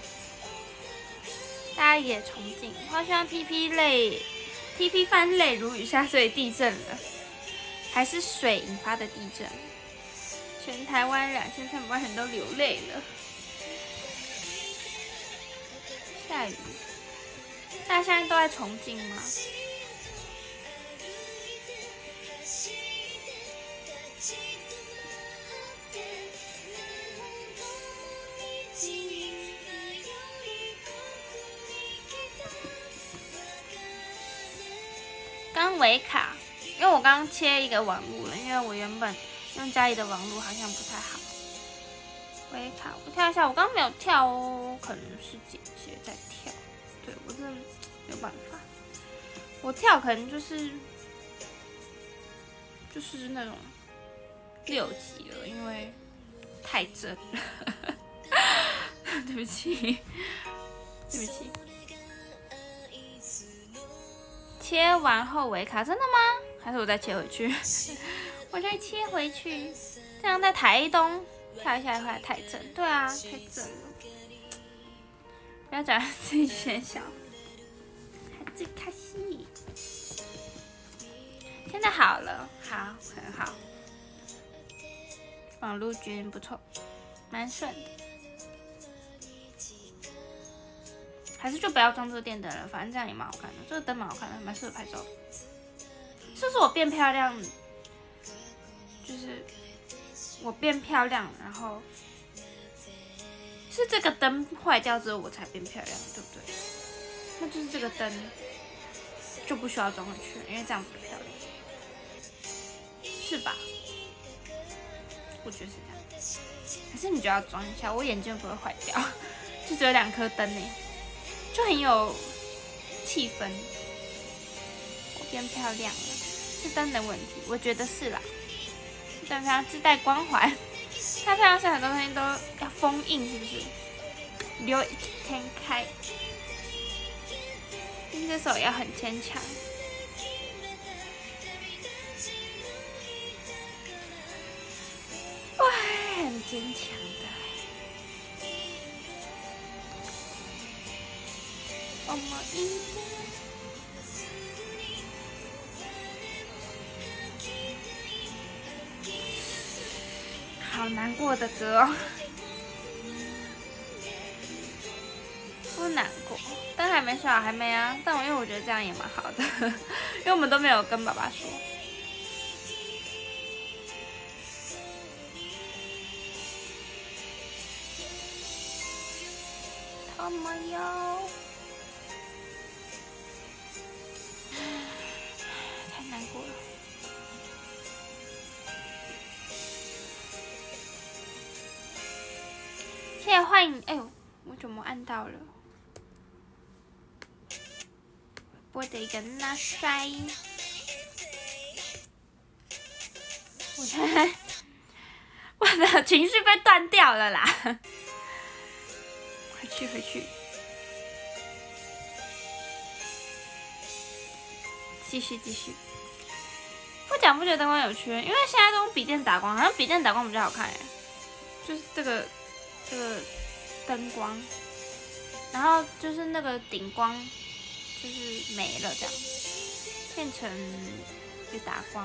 大家也崇敬，好像 T P 类 ，T P 翻泪如雨下，所以地震了，还是水引发的地震。全台湾两千三百万人都流泪了。下雨，大家现在都在重庆吗？刚维卡，因为我刚刚切一个网路了，因为我原本用家里的网路好像不太好。维卡，我跳一下，我刚刚没有跳哦，可能是姐姐在跳，对我真的没有办法，我跳可能就是就是那种六级了，因为太正了，对不起，对不起。切完后维卡，真的吗？还是我再切回去？我再切回去，这样在台东跳一下会太正。对啊，太正了。不要讲自己先笑，还自己开戏。现在好了，好，很好。网路君不错，蛮顺的。还是就不要装这个电灯了，反正这样也蛮好看的。这个灯蛮好看的，蛮适合拍照的。是不是我变漂亮？就是我变漂亮，然后是这个灯坏掉之后我才变漂亮，对不对？那就是这个灯就不需要装回去了，因为这样比较漂亮，是吧？我觉得是这样。还是你就要装一下，我眼睛不会坏掉，就只有两颗灯呢。就很有气氛，我变漂亮了，是灯的问题，我觉得是啦。但它自带光环，它漂亮是很多东西都要封印，是不是？留一天开，拎这手要很坚强。哇，很坚强的。我们一定好难过的歌哦，不难过，灯还没烧，还没啊。但我因为我觉得这样也蛮好的，因为我们都没有跟爸爸说。他们要。太难过了。谢谢欢迎，哎呦，我怎么按到了？我的一个拉塞，我的我的情绪被断掉了啦！回去回去。继续继续，不讲不觉得灯光有趣，因为现在都用笔电打光，好像笔电打光比较好看哎，就是这个这个灯光，然后就是那个顶光就是没了这样，变成有打光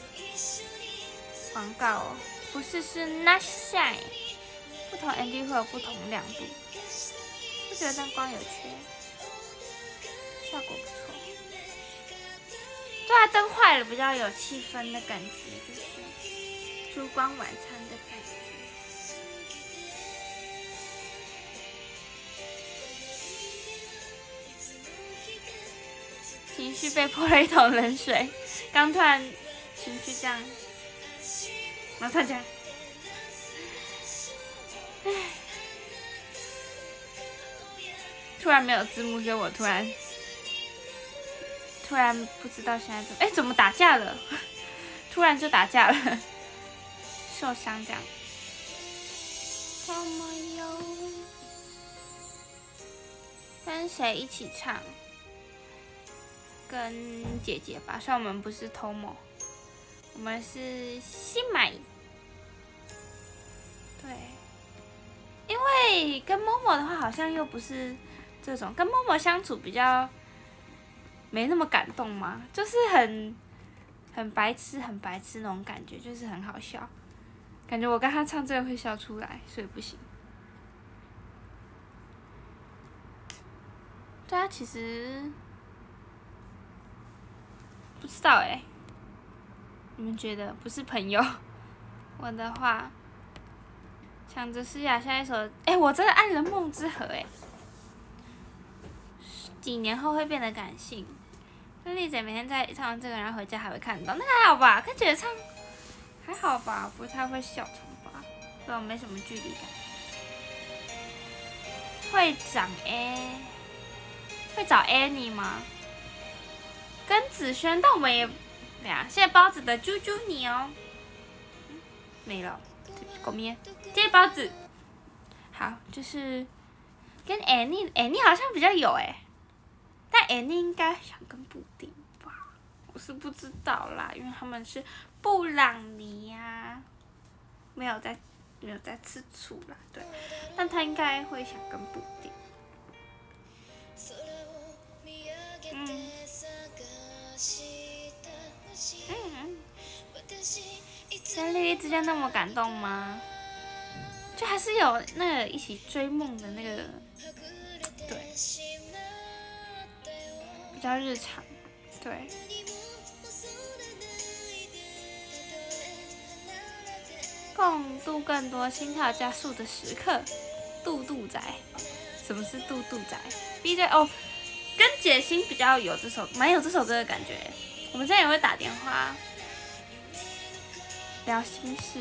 广告，不是是 Not Shine， 不同 M V 会有不同亮度，不觉得灯光有趣，效果不错。对啊，灯坏了比较有气氛的感觉，就是烛光晚餐的感觉。情绪被泼了一桶冷水，刚突然情绪这样，然后突然这样， 突然没有字幕，所以我突然突然不知道现在怎么，哎，怎么打架了？突然就打架了，受伤这样。跟谁一起唱？跟姐姐吧，虽然我们不是 Tomo， 我们是新买。对，因为跟 Momo 的话，好像又不是这种，跟 Momo 相处比较没那么感动嘛，就是很很白痴、很白痴那种感觉，就是很好笑。感觉我跟他唱这个会笑出来，所以不行。对啊，其实不知道哎、欸，你们觉得不是朋友？我的话，想着诗雅下一首，哎、欸，我真的爱了梦之河哎、欸，几年后会变得感性。跟丽姐每天在唱完这个，然后回家还会看到，那还好吧？跟姐姐唱还好吧，不太会笑场吧，对我没什么距离感。会长 A。会找 Annie 吗？跟子轩，但我们也，对啊，谢谢包子的啾啾你哦，嗯、没了，狗咩，谢谢包子。好，就是跟 Annie，Annie 好像比较有哎，但 Annie 应该想跟布丁吧，我是不知道啦，因为他们是布朗尼呀、啊，没有在没有在吃醋啦，对，但他应该会想跟布丁。嗯，嗯，跟丽丽之间那么感动吗？就还是有那个一起追梦的那个，对，比较日常，对。共度更多心跳加速的时刻，杜杜仔，什么是杜杜仔 ？B J 哦。跟解心比较有这首，蛮有这首歌的感觉。我们之前也会打电话聊心事。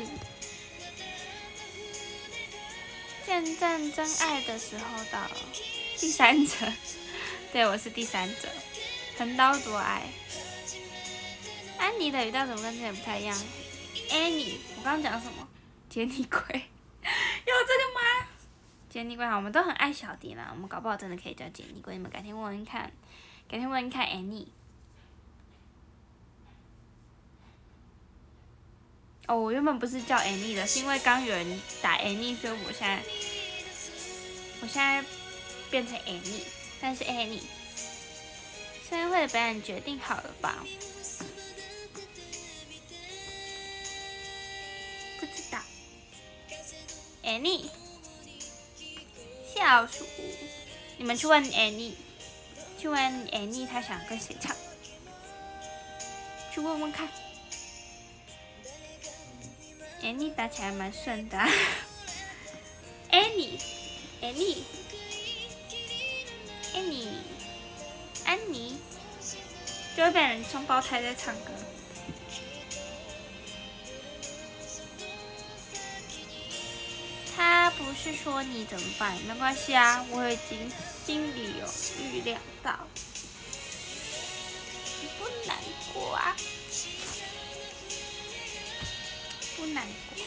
见证真爱的时候到了，第三者，对我是第三者。横刀夺爱。安妮的语调怎么跟之前不太一样 ？Annie， 我刚刚讲什么？杰尼龟，有这个吗？杰尼龟好，我们都很爱小迪啦，我们搞不好真的可以叫杰尼龟，你们改天问问看，改天问问看 Annie。哦，我原本不是叫 Annie 的，是因为刚有人打 Annie， 所以我现在我现在变成 Annie， 但是 Annie。生日会的表演决定好了吧？不知道。Annie。小鼠，你们去问 Annie， 去问 Annie 她想跟谁唱，去问问看。Annie 打起来蛮顺的、啊、，Annie， Annie， Annie， 安妮，就会被人双胞胎在唱歌。他不是说你怎么办？没关系啊，我已经心里有预料到，你不难过啊，不难过。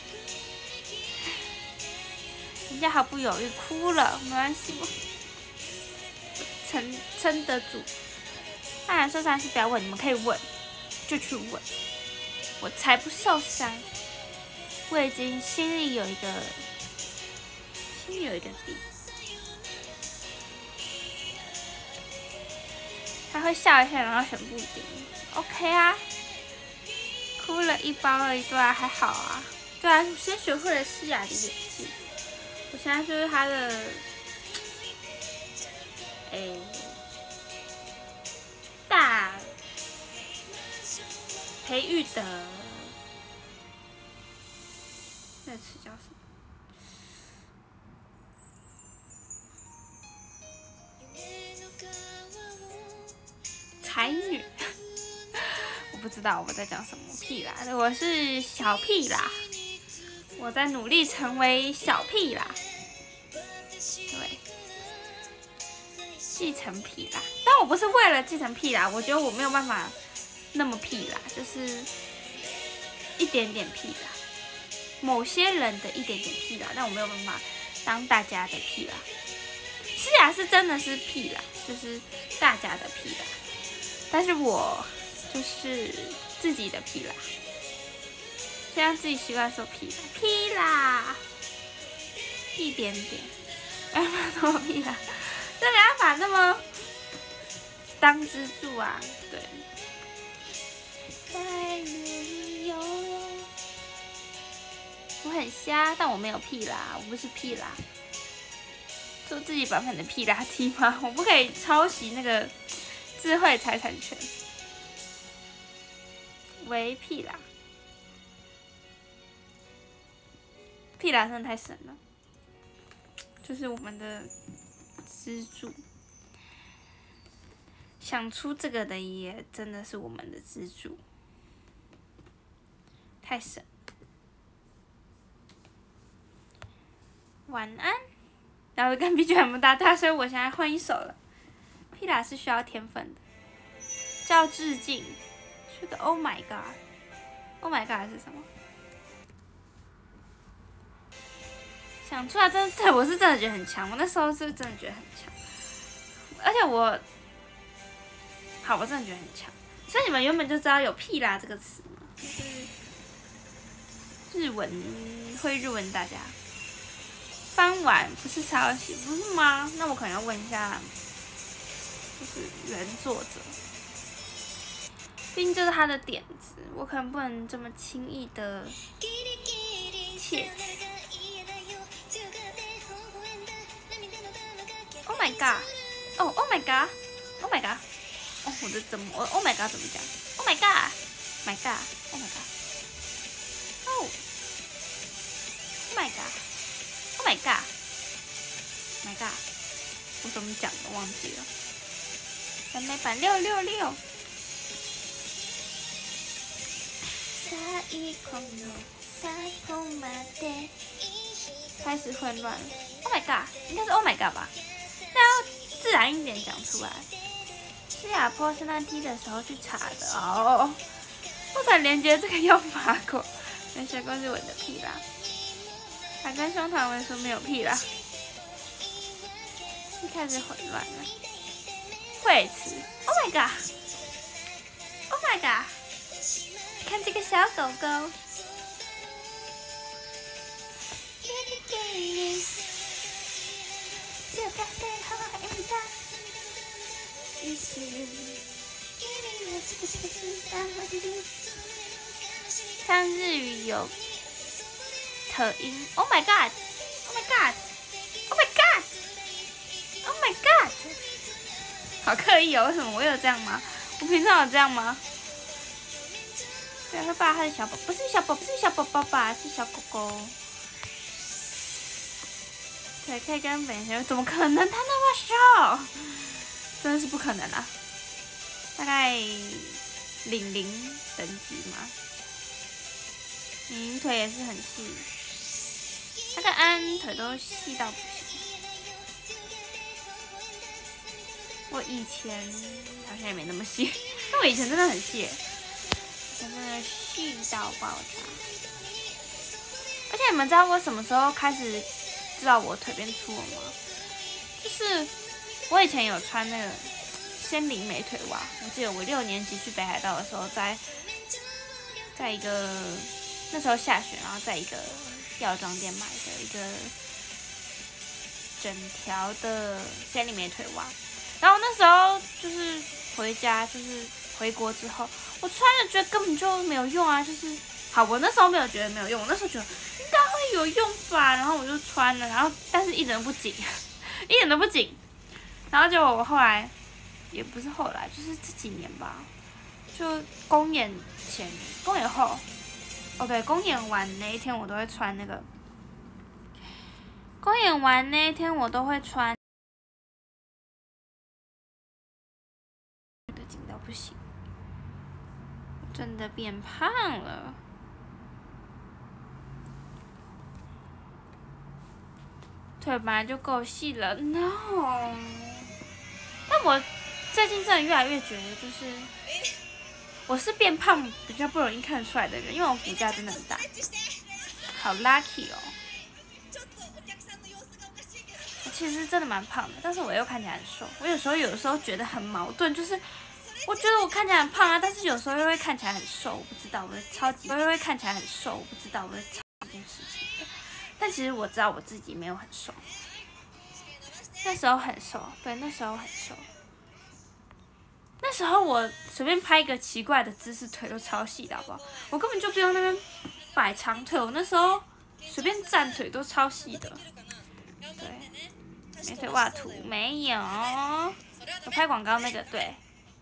人家毫不犹豫哭了，没关系，我撑撑得住。当然受伤是不要问，你们可以问，就去问，我才不受伤。我已经心里有一个，心里有一个底。他会笑一下，然后选布丁 ，OK 啊。哭了一包而已，对啊，还好啊。对啊，我先学会了诗雅的演技，我现在就是他的，诶、欸，大培育的。那词叫什么？才女，我不知道我在讲什么屁啦，我是小屁啦，我在努力成为小屁啦，对， 继承屁啦，但我不是为了继承屁啦，我觉得我没有办法那么屁啦，就是一点点屁啦，某些人的一点点屁啦，但我没有办法当大家的屁啦。是啊，是真的是屁啦，就是大家的屁啦，但是我就是自己的屁啦，现在自己习惯说屁啦，屁啦，一点点，没办法那么屁啦，这没办法那么当支柱啊，对。我很瞎，但我没有屁啦，我不是屁啦。做自己版本的屁啦 T 吗？我不可以抄袭那个智慧财产权。喂，屁啦，屁啦真的太神了，就是我们的支柱。想出这个的也真的是我们的支柱，太神。晚安。然后跟 B G M 搭搭，所以我现在换一首了。屁啦是需要天分的，叫致敬，是个 Oh my God，Oh my God 是什么？想出来真的，对我是真的觉得很强，我那时候是真的觉得很强，而且我，好，我真的觉得很强。所以你们原本就知道有屁啦这个词吗？就是日文会日文，大家。翻完不是抄袭，不是吗？那我可能要问一下，就是原作者，毕竟这是他的点子，我可能不能这么轻易的窃取。Oh my god！ 哦 ，Oh my god！Oh my god！ 哦，我的怎么我 Oh my god 怎么讲 ？Oh my god！My god！Oh my god！ 哦 ！Oh my god！Oh my god! My god! 我怎么讲的忘记了。完美版六六六。开始混乱了。Oh my god! 应该是 Oh my god 吧？那要自然一点讲出来。新加坡圣诞 T 的时候去查的哦。我才连接这个用法过。没学过日文的屁啦。还跟胸膛文说没有屁啦，一开始混乱了。惠子 ，Oh my god，Oh my god， 看这个小狗狗。像日语有。特音 ，Oh my God，Oh my God，Oh my God，Oh my God， 好刻意哦，为什么我有这样吗？我平常有这样吗？对，会把他的小宝，不是小宝，不是小宝宝吧，是小狗狗。对，可以跟本学，怎么可能？他那么小，真的是不可能啊！大概零零等级嘛，明腿也是很细。他跟安腿都细到不行，我以前好像也没那么细，但我以前真的很细，以前真的细到爆炸。而且你们知道我什么时候开始知道我腿变粗了吗？就是我以前有穿那个仙灵美腿袜，我记得我六年级去北海道的时候在，在在一个那时候下雪，然后在一个药妆店买的一个整条的仙灵美腿袜，然后那时候就是回家，就是回国之后，我穿了觉得根本就没有用啊，就是好，我那时候没有觉得没有用，我那时候觉得应该会有用吧，然后我就穿了，然后但是一点都不紧，一点都不紧，然后结果我后来也不是后来，就是这几年吧，就公演前、公演后。哦，对，公演完那一天我都会穿那个。公演完那一天我都会穿。紧到不行，我真的变胖了。腿本来就够细了 ，no。 但我最近真的越来越觉得，就是我是变胖比较不容易看出来的人，因为我骨架真的很大，好 lucky 哦。我其实真的蛮胖的，但是我又看起来很瘦。我有时候有的时候觉得很矛盾，就是我觉得我看起来很胖啊，但是有时候又会看起来很瘦，我不知道我的超级，我又会看起来很瘦，我不知道我的超这件事情的。但其实我知道我自己没有很瘦，那时候很瘦，对，那时候很瘦。那时候我随便拍一个奇怪的姿势，腿都超细的，好不好？我根本就不用那边摆长腿，我那时候随便站腿都超细的。对，美腿画图没有，我拍广告那个对。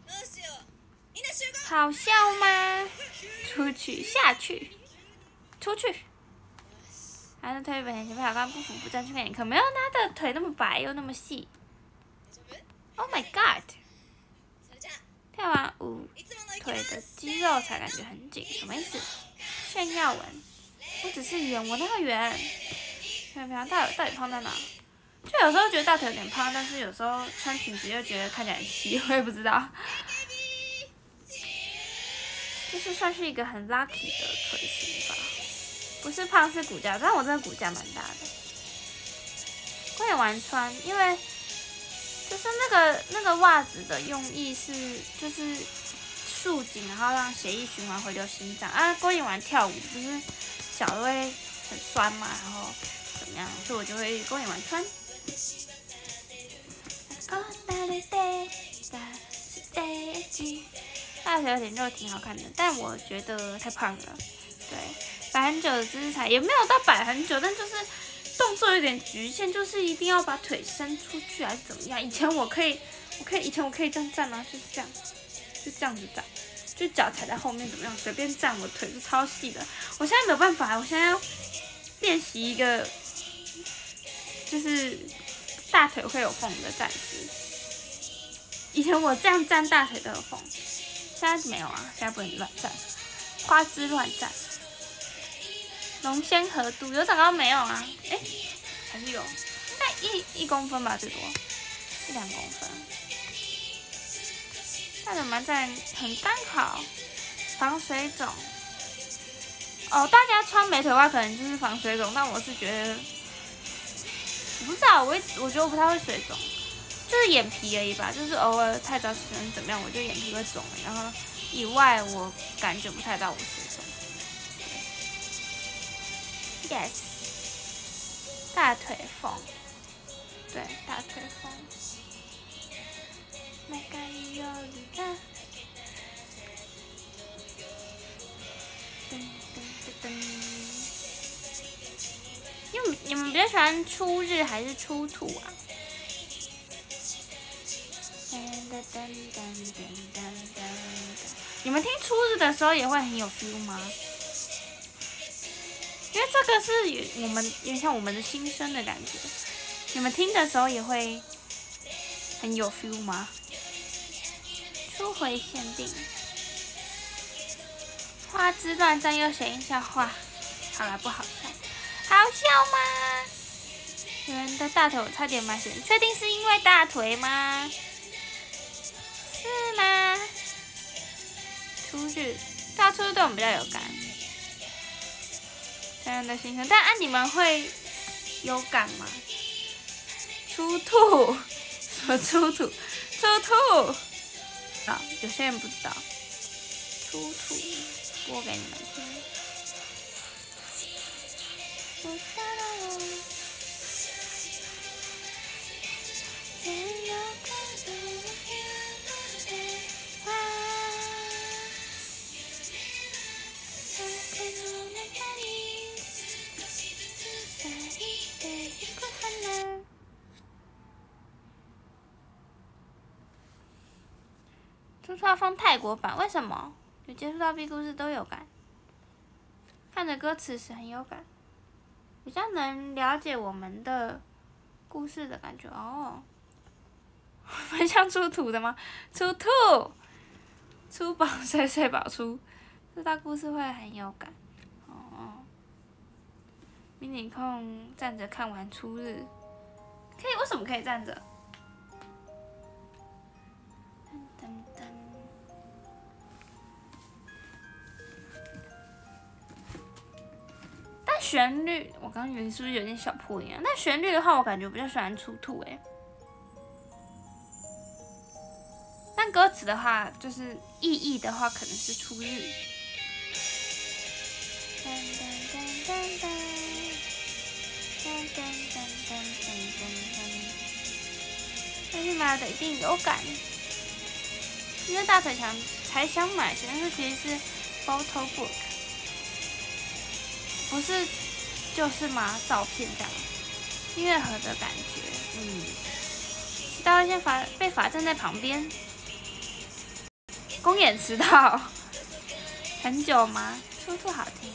好笑吗？出去下去，出去。他的腿本前排好看，不服不站去看你可没有他的腿那么白又那么细。Oh my god！ 跳完舞，腿的肌肉才感觉很紧，什么意思？炫耀文，我只是圆，我那个圆，圆平大腿到底胖在哪？就有时候觉得大腿有点胖，但是有时候穿裙子又觉得看起来很细，我也不知道。就是算是一个很 lucky 的腿型吧，不是胖是骨架，但我真的骨架蛮大的。我也玩穿，因为就是那个那个袜子的用意是就是束紧，然后让血液循环回流心脏啊。勾引完跳舞不是脚都会很酸嘛，然后怎么样，所以我就会勾引完穿。大腿有点肉挺好看的，但我觉得太胖了。对，摆很久的姿势才也没有到摆很久，但就是动作有点局限，就是一定要把腿伸出去还是怎么样？以前我可以，我可以以前我可以这样站啊，就是这样，就这样子站，就脚踩在后面怎么样，随便站，我腿是超细的。我现在没有办法，我现在要练习一个就是大腿会有缝的站姿。以前我这样站大腿都有缝。现在没有啊，现在不能乱站，花枝乱站。龙仙合度有长高没有啊？哎、欸，还是有，大概一一公分吧，最多一两公分。大腿蛮站很刚好，防水肿。哦，大家穿美腿袜可能就是防水肿，但我是觉得，我不知道，我我觉得我不太会水肿。就是眼皮而已吧，就是偶尔太早起床怎么样，我就眼皮会肿，然后以外我感觉不太到我水肿。Yes， 大腿缝，对，大腿缝。因为你们比较喜欢初日还是初土啊？你们听初日的时候也会很有 feel 吗？因为这个是我们有点像我们的新生的感觉，你们听的时候也会很有 feel 吗？初回限定，花枝乱颤又谐音笑话，好啦，不好笑，好笑吗？有人的大腿我差点买血，确定是因为大腿吗？是吗？初日，大初日对我们比较有感。成人的心声，但啊，你们会有感吗？出兔，什么出土？出兔啊，有些人不知道。出兔，播给你们听。出画风泰国版，为什么？有接触到 B 故事都有感，看着歌词时很有感，比较能了解我们的故事的感觉哦。蛮像出土的吗？出兔，出宝岁岁宝出，这大故事会很有感哦。迷你控站着看完初日，可以？为什么可以站着？ 旋律，我刚刚以为是不是有点小破音啊？但旋律的话，我感觉我比较喜欢初兔哎。但歌词的话，就是意义的话，可能是初日。噔噔噔噔噔噔噔噔噔噔噔。但是买的一定有感，因为大腿强才想买，但是其实是 photo book， 不是就是嘛照片这样，音乐盒的感觉，嗯。迟到先罚被罚站在旁边，公演迟到很久吗？初兔好听。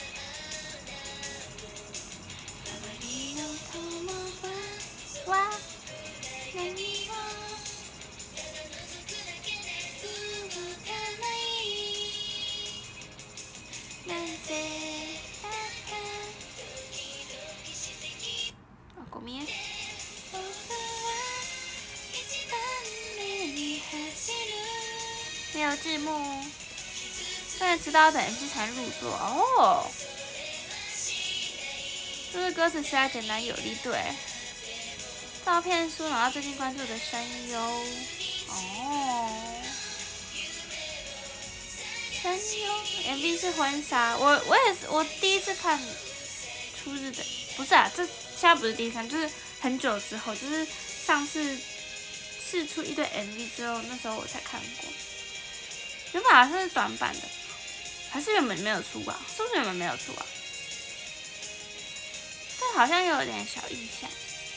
哇。ごめん。没有字幕，为了迟到等 M C 才入座哦。就是歌词实在简单有力，对。照片书，然后最近关注的声优哦。声优 M V 是婚纱，我我也是，我第一次看初日的，不是啊，这现在不是第一次看，就是很久之后，就是上次试出一堆 M V 之后，那时候我才看过。原本好像是短版的，还是原本没有出啊？是不是原本没有出啊？但好像有点小印象。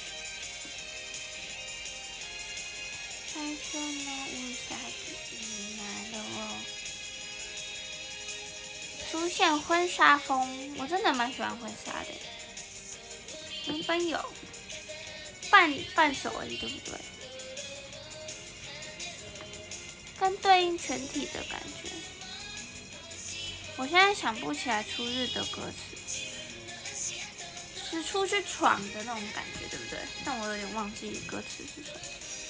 出现婚纱风，我真的蛮喜欢婚纱的。原本有半半首而已，对不对？跟对应全体的感觉。我现在想不起来初日的歌词，是出去闯的那种感觉，对不对？但我有点忘记歌词是什么。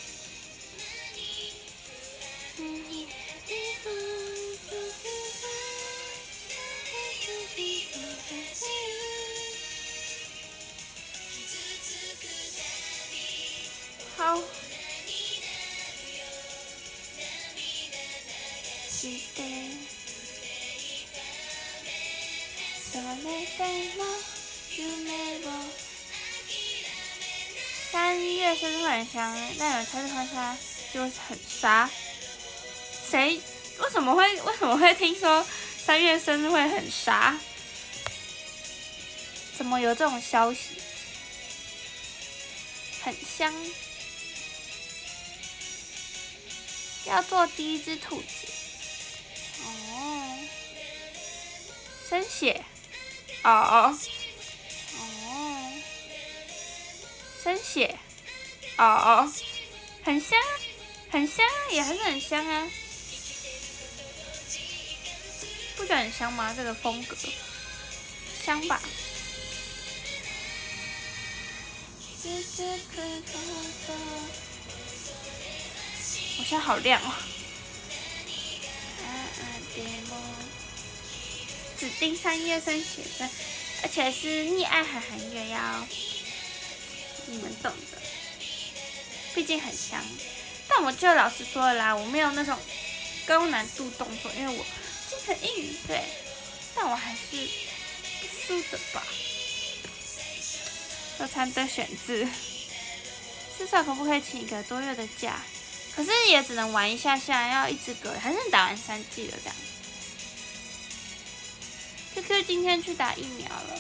好。三月生日会很香，但有人猜是婚纱就是很傻。谁？为什么会为什么会听说三月生日会很傻？怎么有这种消息？很香。要做第一只兔子。哦。生血。哦哦。哦。生血。哦哦。很香啊，很香啊，也还是很香啊。不觉得很香吗？这个风格。香吧。我现在好亮哦！指定三月生写的，而且是溺爱韩寒月妖，你们懂的。毕竟很香，但我就老实说了啦，我没有那种高难度动作，因为我筋很硬，对，但我还是不输的吧。有餐的选字，至少可不可以请一个多月的假？可是也只能玩一下下，要一直隔，还是打完三剂了这样。Q Q 今天去打疫苗了，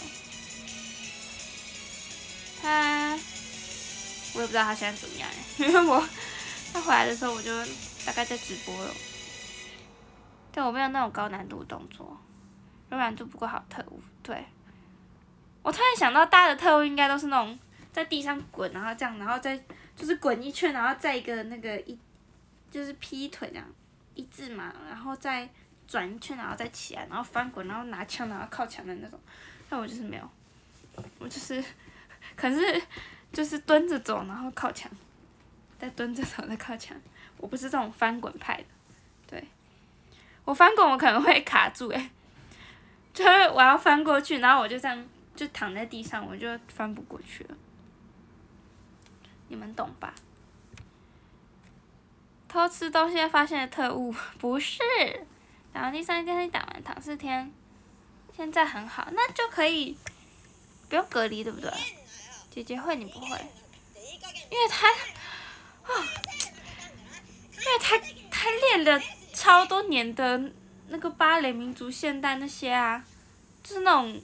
他我也不知道他现在怎么样哎，因为我他回来的时候我就大概在直播了。对，我没有那种高难度动作，柔软度不够好特务。对，我突然想到大的特务应该都是那种在地上滚，然后这样，然后再就是滚一圈，然后再一个那个一就是劈腿这样一字嘛，然后再转一圈，然后再起来，然后翻滚，然后拿枪，然后靠墙的那种。但我就是没有，我就是可是就是蹲着走，然后靠墙，再蹲着走，再靠墙。我不是这种翻滚派的，对，我翻滚我可能会卡住哎、欸，就是我要翻过去，然后我就这样就躺在地上，我就翻不过去了。你们懂吧？偷吃东西发现的特务不是，打完第三天，打完躺四天，现在很好，那就可以不用隔离，对不对？姐姐会，你不会，因为他，哦，因为他他练了超多年的那个芭蕾、民族现代那些啊，就是那种，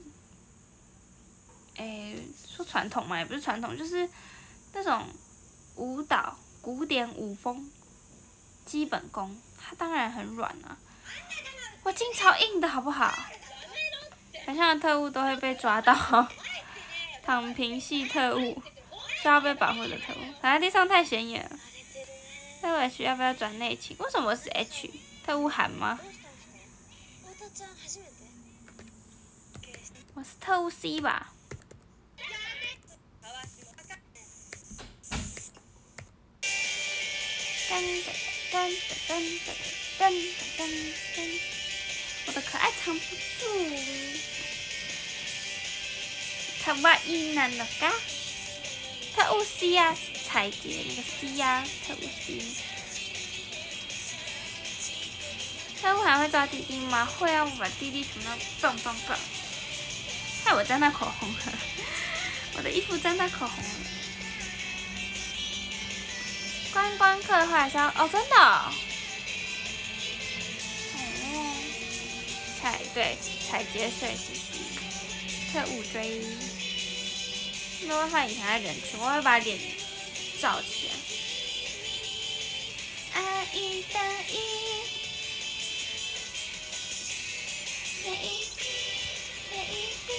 诶，说传统嘛，也不是传统，就是那种舞蹈、古典舞风。基本功，他当然很软啊，我筋超硬的好不好？很像的特务都会被抓到，躺平系特务，需要被保护的特务，躺在地上太显眼了。特务 H 要不要转内勤？为什么是 H？ 特务喊吗？我是特务 C 吧？噔噔噔噔噔噔噔噔，我的可爱藏不住。卡哇伊なのか？特务 C 呀，彩蝶那个 C 呀，特务 C。特务还会抓弟弟吗？会啊，我把弟弟全部棒棒棒。害我沾到口红了，我的衣服沾到口红了。观光客的话还是要哦，真的哦。哦，彩对彩蝶水是 C， 特务追。没办法，以前在人群，我会把脸罩起来。爱一打一，每一滴每一滴，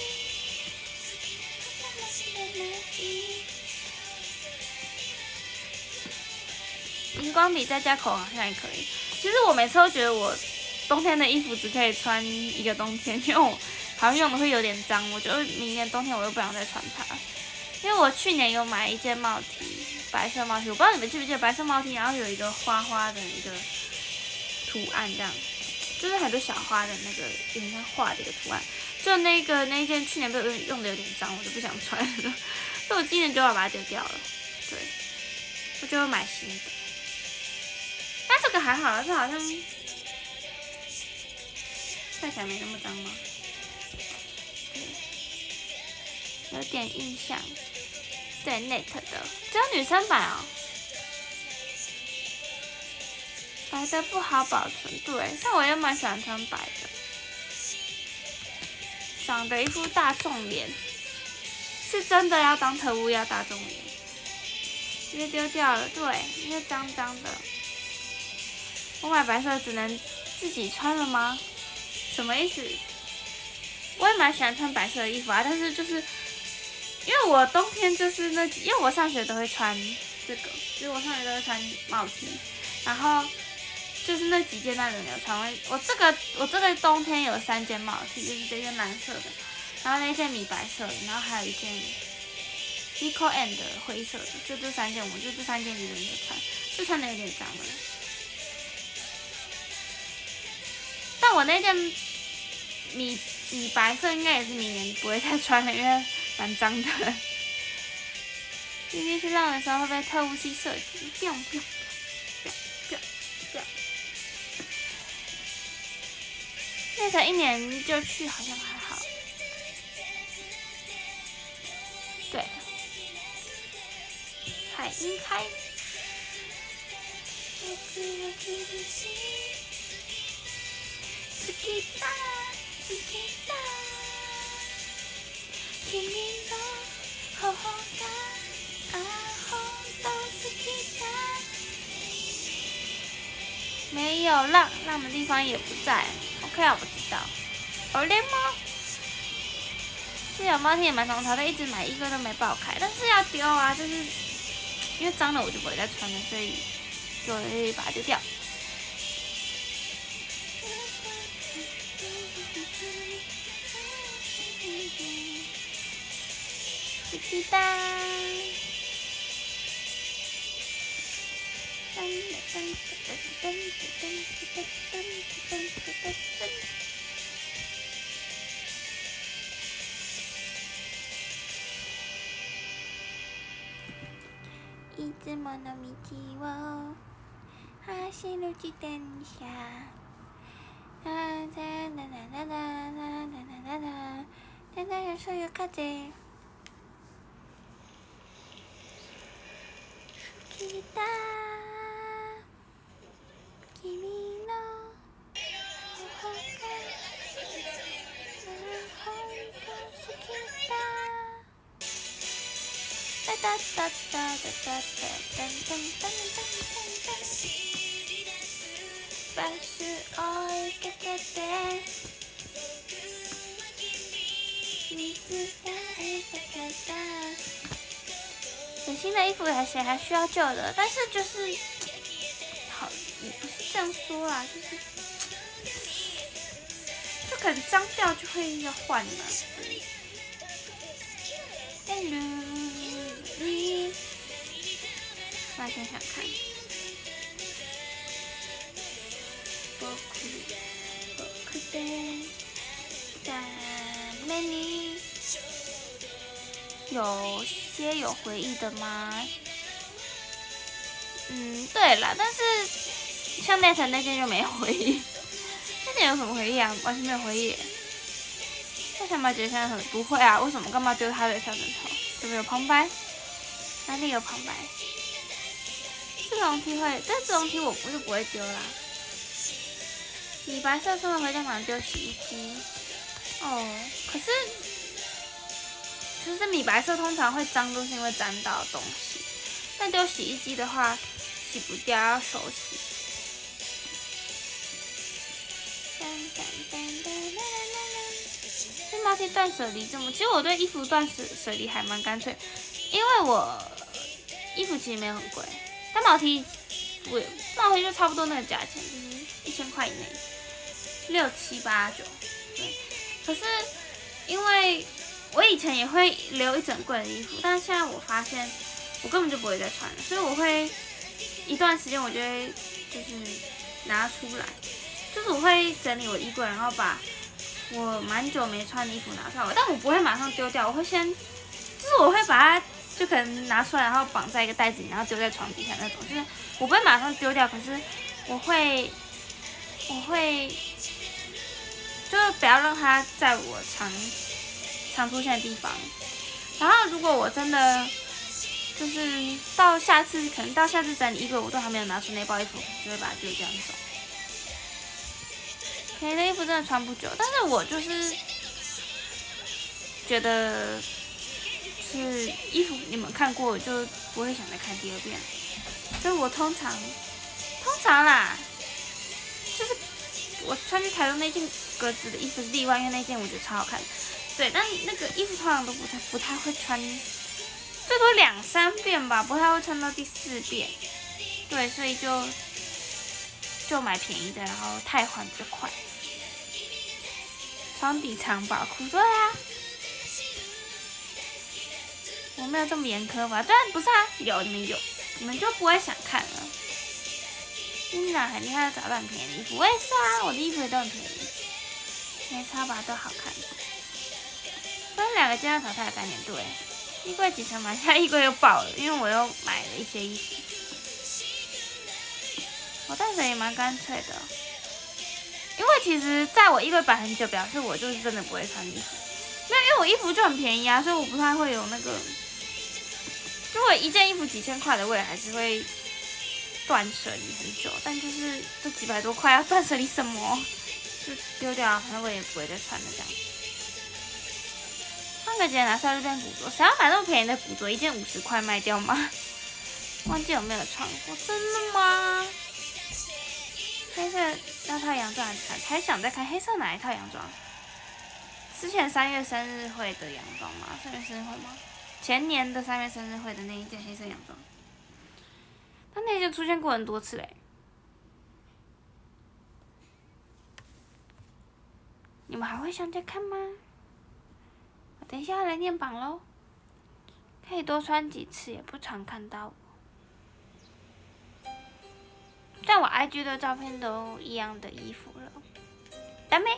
荧光笔再加口红好像也可以。其实我每次都觉得我冬天的衣服只可以穿一个冬天，因为我好像用的会有点脏，我觉得明年冬天我又不想再穿它。因为我去年有买一件帽 T， 白色帽 T， 我不知道你们记不记得白色帽 T， 然后有一个花花的一个图案，这样，就是很多小花的那个有点像画的一个图案。就那个那一件去年被我用的有点脏，我就不想穿了，所以我今年就要把它丢掉了。对，我就会买新的。但这个还好，这好像看起来没那么脏吗？对，有点印象。对 ，Net 的，只有女生版哦。白的不好保存，对，但我也蛮喜欢穿白的。长得一副大众脸，是真的要当特务要大众脸。因为丢掉了，对，因为脏脏的。我买白色只能自己穿了吗？什么意思？我也蛮喜欢穿白色的衣服啊，但是就是因为我冬天就是那，因为我上学都会穿这个，就是我上学都会穿帽 T， 然后就是那几件那轮流穿。我这个我这个冬天有三件帽 T， 就是这件蓝色的，然后那件米白色的，然后还有一件 Nico and 的灰色的，就这三件，我就这三件轮流穿，就穿的有点脏了。但我那件米米白色应该也是明年不会再穿了，因为蛮脏的。今天去浪的时候会被特务系射击，彪彪彪彪彪。那才一年就去，好像还好。对，海樱开。好きだ好きだ君の頬があほんと好きだ。没有浪，浪的地方也不在。OK 啊，我知道。好嘞吗？是有猫天也蛮常潮的，一直买一个都没爆开，但是要丢啊，就是因为脏了我就不会再穿了，所以就会把它丢掉。好きだ。 つもの道を走る自転車。だだだだだだだだだだだだそういう風。好きだ君の頬がほんと好きだ。タタタタタタタタンタンタンタンタンバス追いかけて你知道追いかけた。有新的衣服还谁还需要旧的？但是就是好，也不是这样说啦，就是就可能脏掉就会要换了。Hello。我想想看，僕僕でダメに有些有回忆的吗？嗯，对啦，但是像那层那件就没回忆，那件有什么回忆啊？完全没有回忆。为什么觉得现在很不会啊？为什么干嘛丢他的小枕头？这边有旁白，哪里有旁白？这种题会，但这种题我不是不会丢啦。米白色送了回家，马上丢洗衣机。哦，可是，就是米白色通常会脏，都是因为沾到东西。但丢洗衣机的话，洗不掉，要手洗。对毛巾断舍离这么，其实我对衣服断舍舍离还蛮干脆，因为我衣服其实没有很贵。但毛 T， 我毛 T 就差不多那个价钱，就是一千块以内，六七八九，对。可是因为我以前也会留一整柜的衣服，但是现在我发现我根本就不会再穿了，所以我会一段时间我就会就是拿出来，就是我会整理我衣柜，然后把我蛮久没穿的衣服拿出来，但我不会马上丢掉，我会先，就是我会把它。就可能拿出来，然后绑在一个袋子里，然后丢在床底下那种。就是我不会马上丢掉，可是我会，我会，就是不要让它在我常常出现的地方。然后如果我真的就是到下次，可能到下次整理衣柜，我都还没有拿出那包衣服，就会把它丢掉那种。便宜的衣服真的穿不久，但是我就是觉得。是衣服你们看过，我就不会想再看第二遍。所以我通常，通常啦，就是我穿去台中那件格子的衣服是例外，因为那件我觉得超好看。对，但那个衣服通常都不太不太会穿，最多两三遍吧，不太会穿到第四遍。对，所以就就买便宜的，然后汰换比较快。床底藏宝库，对啊。我没有这么严苛吧？对啊，不是啊，有你们有，你们就不会想看了。你俩很厉害，找到很便宜的衣服，我也是啊，我的衣服也都很便宜，没差吧，都好看。分两个阶段淘汰的概念，对。衣柜几层买下，衣柜又爆了，因为我又买了一些衣服。我断舍也蛮干脆的，因为其实在我衣柜摆很久，表示我就是真的不会穿衣服。没有，因为我衣服就很便宜啊，所以我不太会有那个。如果一件衣服几千块的，我也还是会断舍离很久。但就是这几百多块要断舍离什么？就丢掉，反正我也不会再穿了这样。换个节拿出来就变古着，谁要买那么便宜的古着？一件五十块卖掉吗？忘记有没有穿过？真的吗？黑色那套洋装才才想再看黑色哪一套洋装？之前三月生日会的洋装吗？三月生日会吗？前年的三月生日会的那一件黑色洋装，它那件出现过很多次嘞。你们还会想再看吗？我等一下要来念榜喽。可以多穿几次，也不常看到我。但我 I G 的照片都一样的衣服了。ダメ？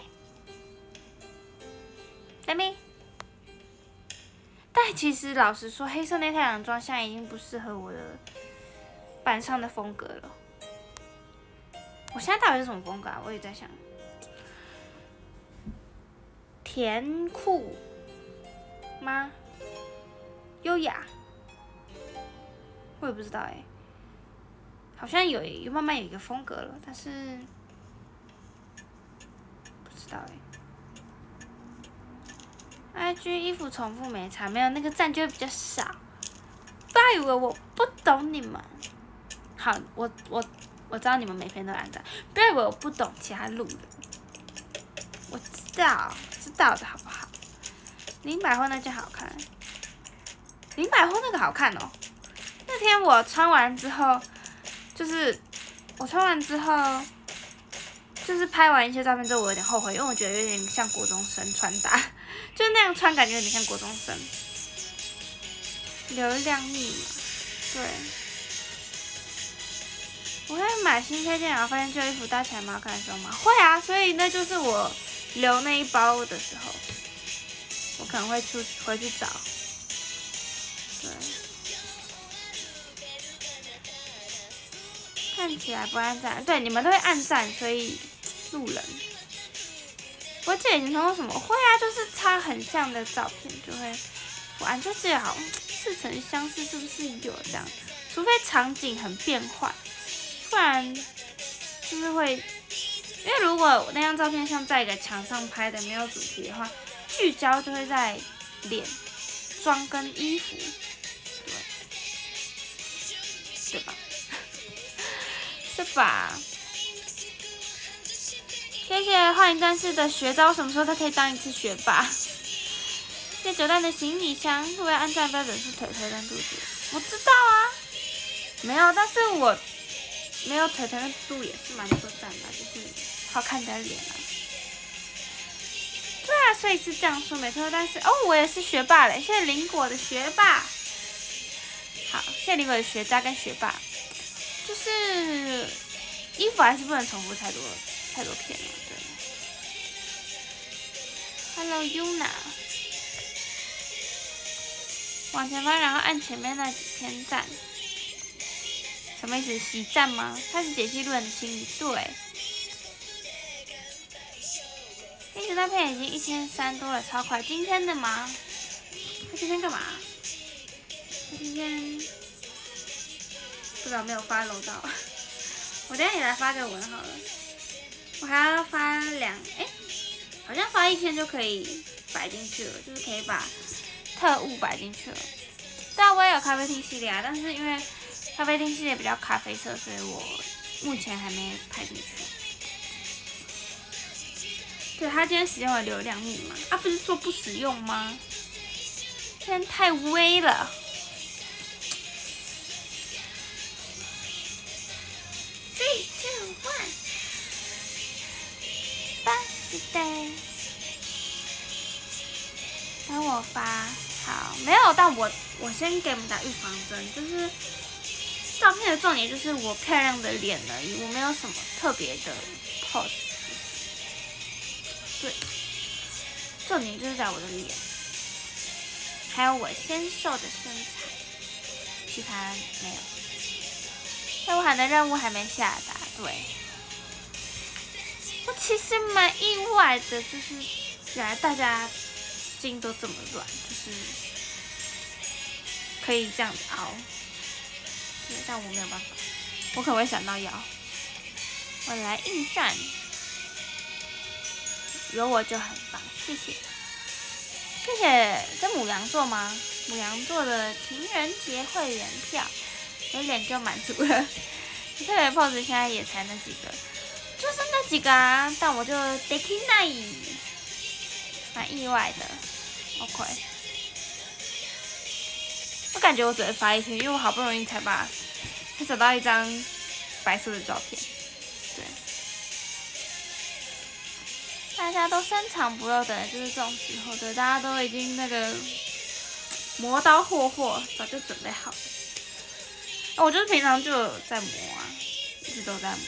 ダメ？但其实老实说，黑色那套洋装现在已经不适合我的板上的风格了。我现在到底是什么风格啊？我也在想，甜酷吗？优雅？我也不知道哎、欸，好像有有慢慢有一个风格了，但是不知道哎、欸。I G 衣服重复没差，没有那个赞就会比较少。不要以为我不懂你们。好，我我我知道你们每篇都按赞，不要以为我不懂其他路人。我知道，知道的好不好？林百货那件好看，林百货那个好看哦。那天我穿完之后，就是我穿完之后，就是拍完一些照片之后，我有点后悔，因为我觉得有点像国中生穿搭，就是那样穿感觉有点像国中生。流量密码，对。我会买新配件，然后发现旧衣服搭起来蛮好看的时候吗？会啊，所以那就是我留那一包的时候，我可能会出回去找。对。看起来不按赞，对，你们都会按赞，所以路人。我记得以前说过什么会啊，就是差很像的照片就会不按，就记得好像似曾相识，是不是有这样？除非场景很变换。不然就是会，因为如果那张照片像在一个墙上拍的，没有主题的话，聚焦就会在脸、妆跟衣服，对，对吧？是吧？谢谢幻影战士的学招，什么时候他可以当一次学霸？谢谢九蛋的行李箱，会不会按赞标准是腿腿跟肚子？我知道啊，没有，但是我。没有腿腿的肚也是蛮多赞的，就是好看的脸啊。对啊，所以是这样说没错。但是哦，我也是学霸嘞，谢谢林果的学霸。好，谢谢林果的学渣跟学霸。就是衣服还是不能重复太多太多片了，对。Hello Yuna， 往前翻，然后按前面那几篇赞。什么意思？喜赞吗？他是解析路人的心理，对。一直到片已经一千三多了，超快。今天的吗？他今天干嘛？他今天不知道，没有发楼到。我等一下也来发个文好了。我还要发两，哎，好像发一篇就可以摆进去了，就是可以把特务摆进去了。对啊，我也有咖啡厅系列啊，但是因为咖啡厅系列比较咖啡色，所以我目前还没拍进去。对，他今天使用了流量密码啊，不是说不使用吗？今天太微了。Three, two, one， birthday。等我发。好，没有，但我我先给你们打预防针，就是照片的重点就是我漂亮的脸而已，我没有什么特别的 pose， 对，重点就是在我的脸，还有我纤瘦的身材，其他没有。任务函的任务还没下达，对，我其实蛮意外的，就是原来大家筋都这么软，就是可以这样子凹，对，但我没有办法，我可能会想到腰。我来应战，有我就很棒，谢谢，谢谢。这牡羊座吗？牡羊座的情人节会员票，有脸就满足了。特别 pose 现在也才那几个，就是那几个啊，但我就 deki nai， 蛮意外的。OK， 我感觉我只会发一篇，因为我好不容易才把才找到一张白色的照片。对，大家都深藏不露，等的就是这种时候，对，大家都已经那个磨刀霍霍，早就准备好了。我就是平常就有在磨啊，一直都在磨，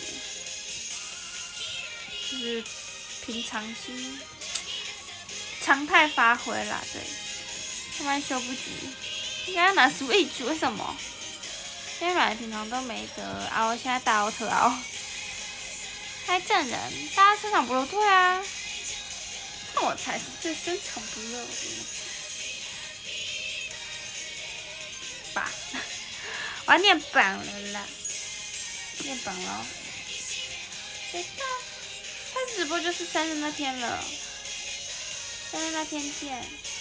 就是平常心。常态发挥啦，对，慢慢修不急。应该要拿 Switch， 为什么？ 因为软平常都没得熬，现在大熬特熬。开证人，大家深藏不露，对啊，那我才是最深藏不露的吧。我要念榜了啦，念榜了。谁知道？开直播就是生日那天了，生日那天见。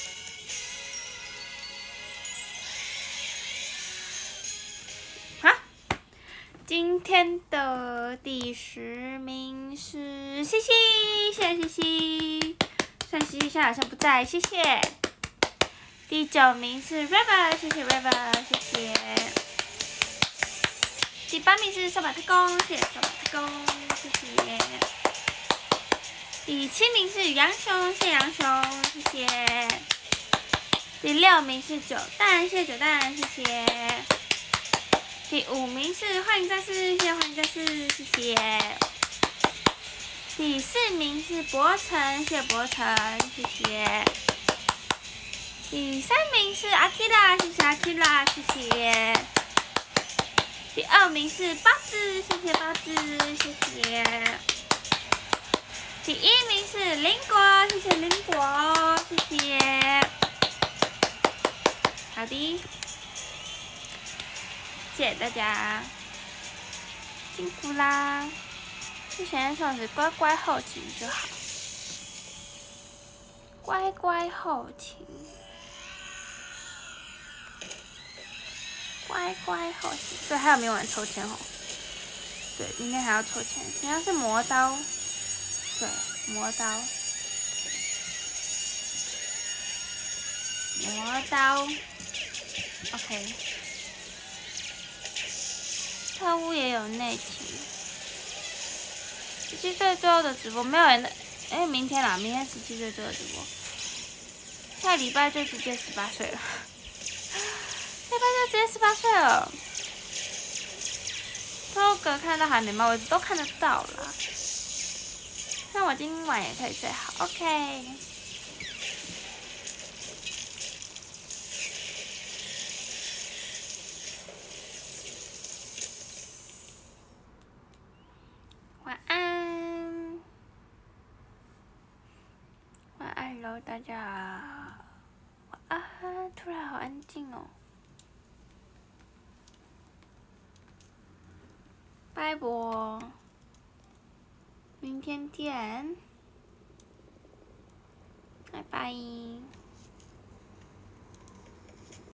今天的第十名是西西，谢谢西西。虽然西西现在好像不在，谢谢。第九名是 River， 谢谢 River， 谢谢。第八名是扫把特工，谢谢扫把特工，谢谢。第七名是杨雄，谢谢杨雄，谢谢。第六名是九蛋，谢谢九蛋，谢谢。第五名是欢迎再次，谢谢欢迎再次，谢谢。第四名是博成，谢谢博成，谢谢。第三名是阿 K 拉，谢谢阿 K 拉，谢谢。第二名是八字，谢谢八字，谢谢。第一名是林果，谢谢林果，谢谢。好的。谢谢大家，辛苦啦！之前算是乖乖后勤就好，乖乖后勤，乖乖后勤。对，还有明晚抽签哦。对，明天还要抽签。明天是磨刀，对，磨刀，磨刀 ，OK。特务也有内勤，十七岁最后的直播没有人的，哎，明天啦，明天十七岁最后直播，下礼拜就直接十八岁了，下礼拜就直接十八岁了。偷哥看到还没吗？我都看得到啦。那我今晚也可以睡好 ，OK。晚安，晚安喽，大家晚安。突然好安静哦，拜拜，明天见，拜拜。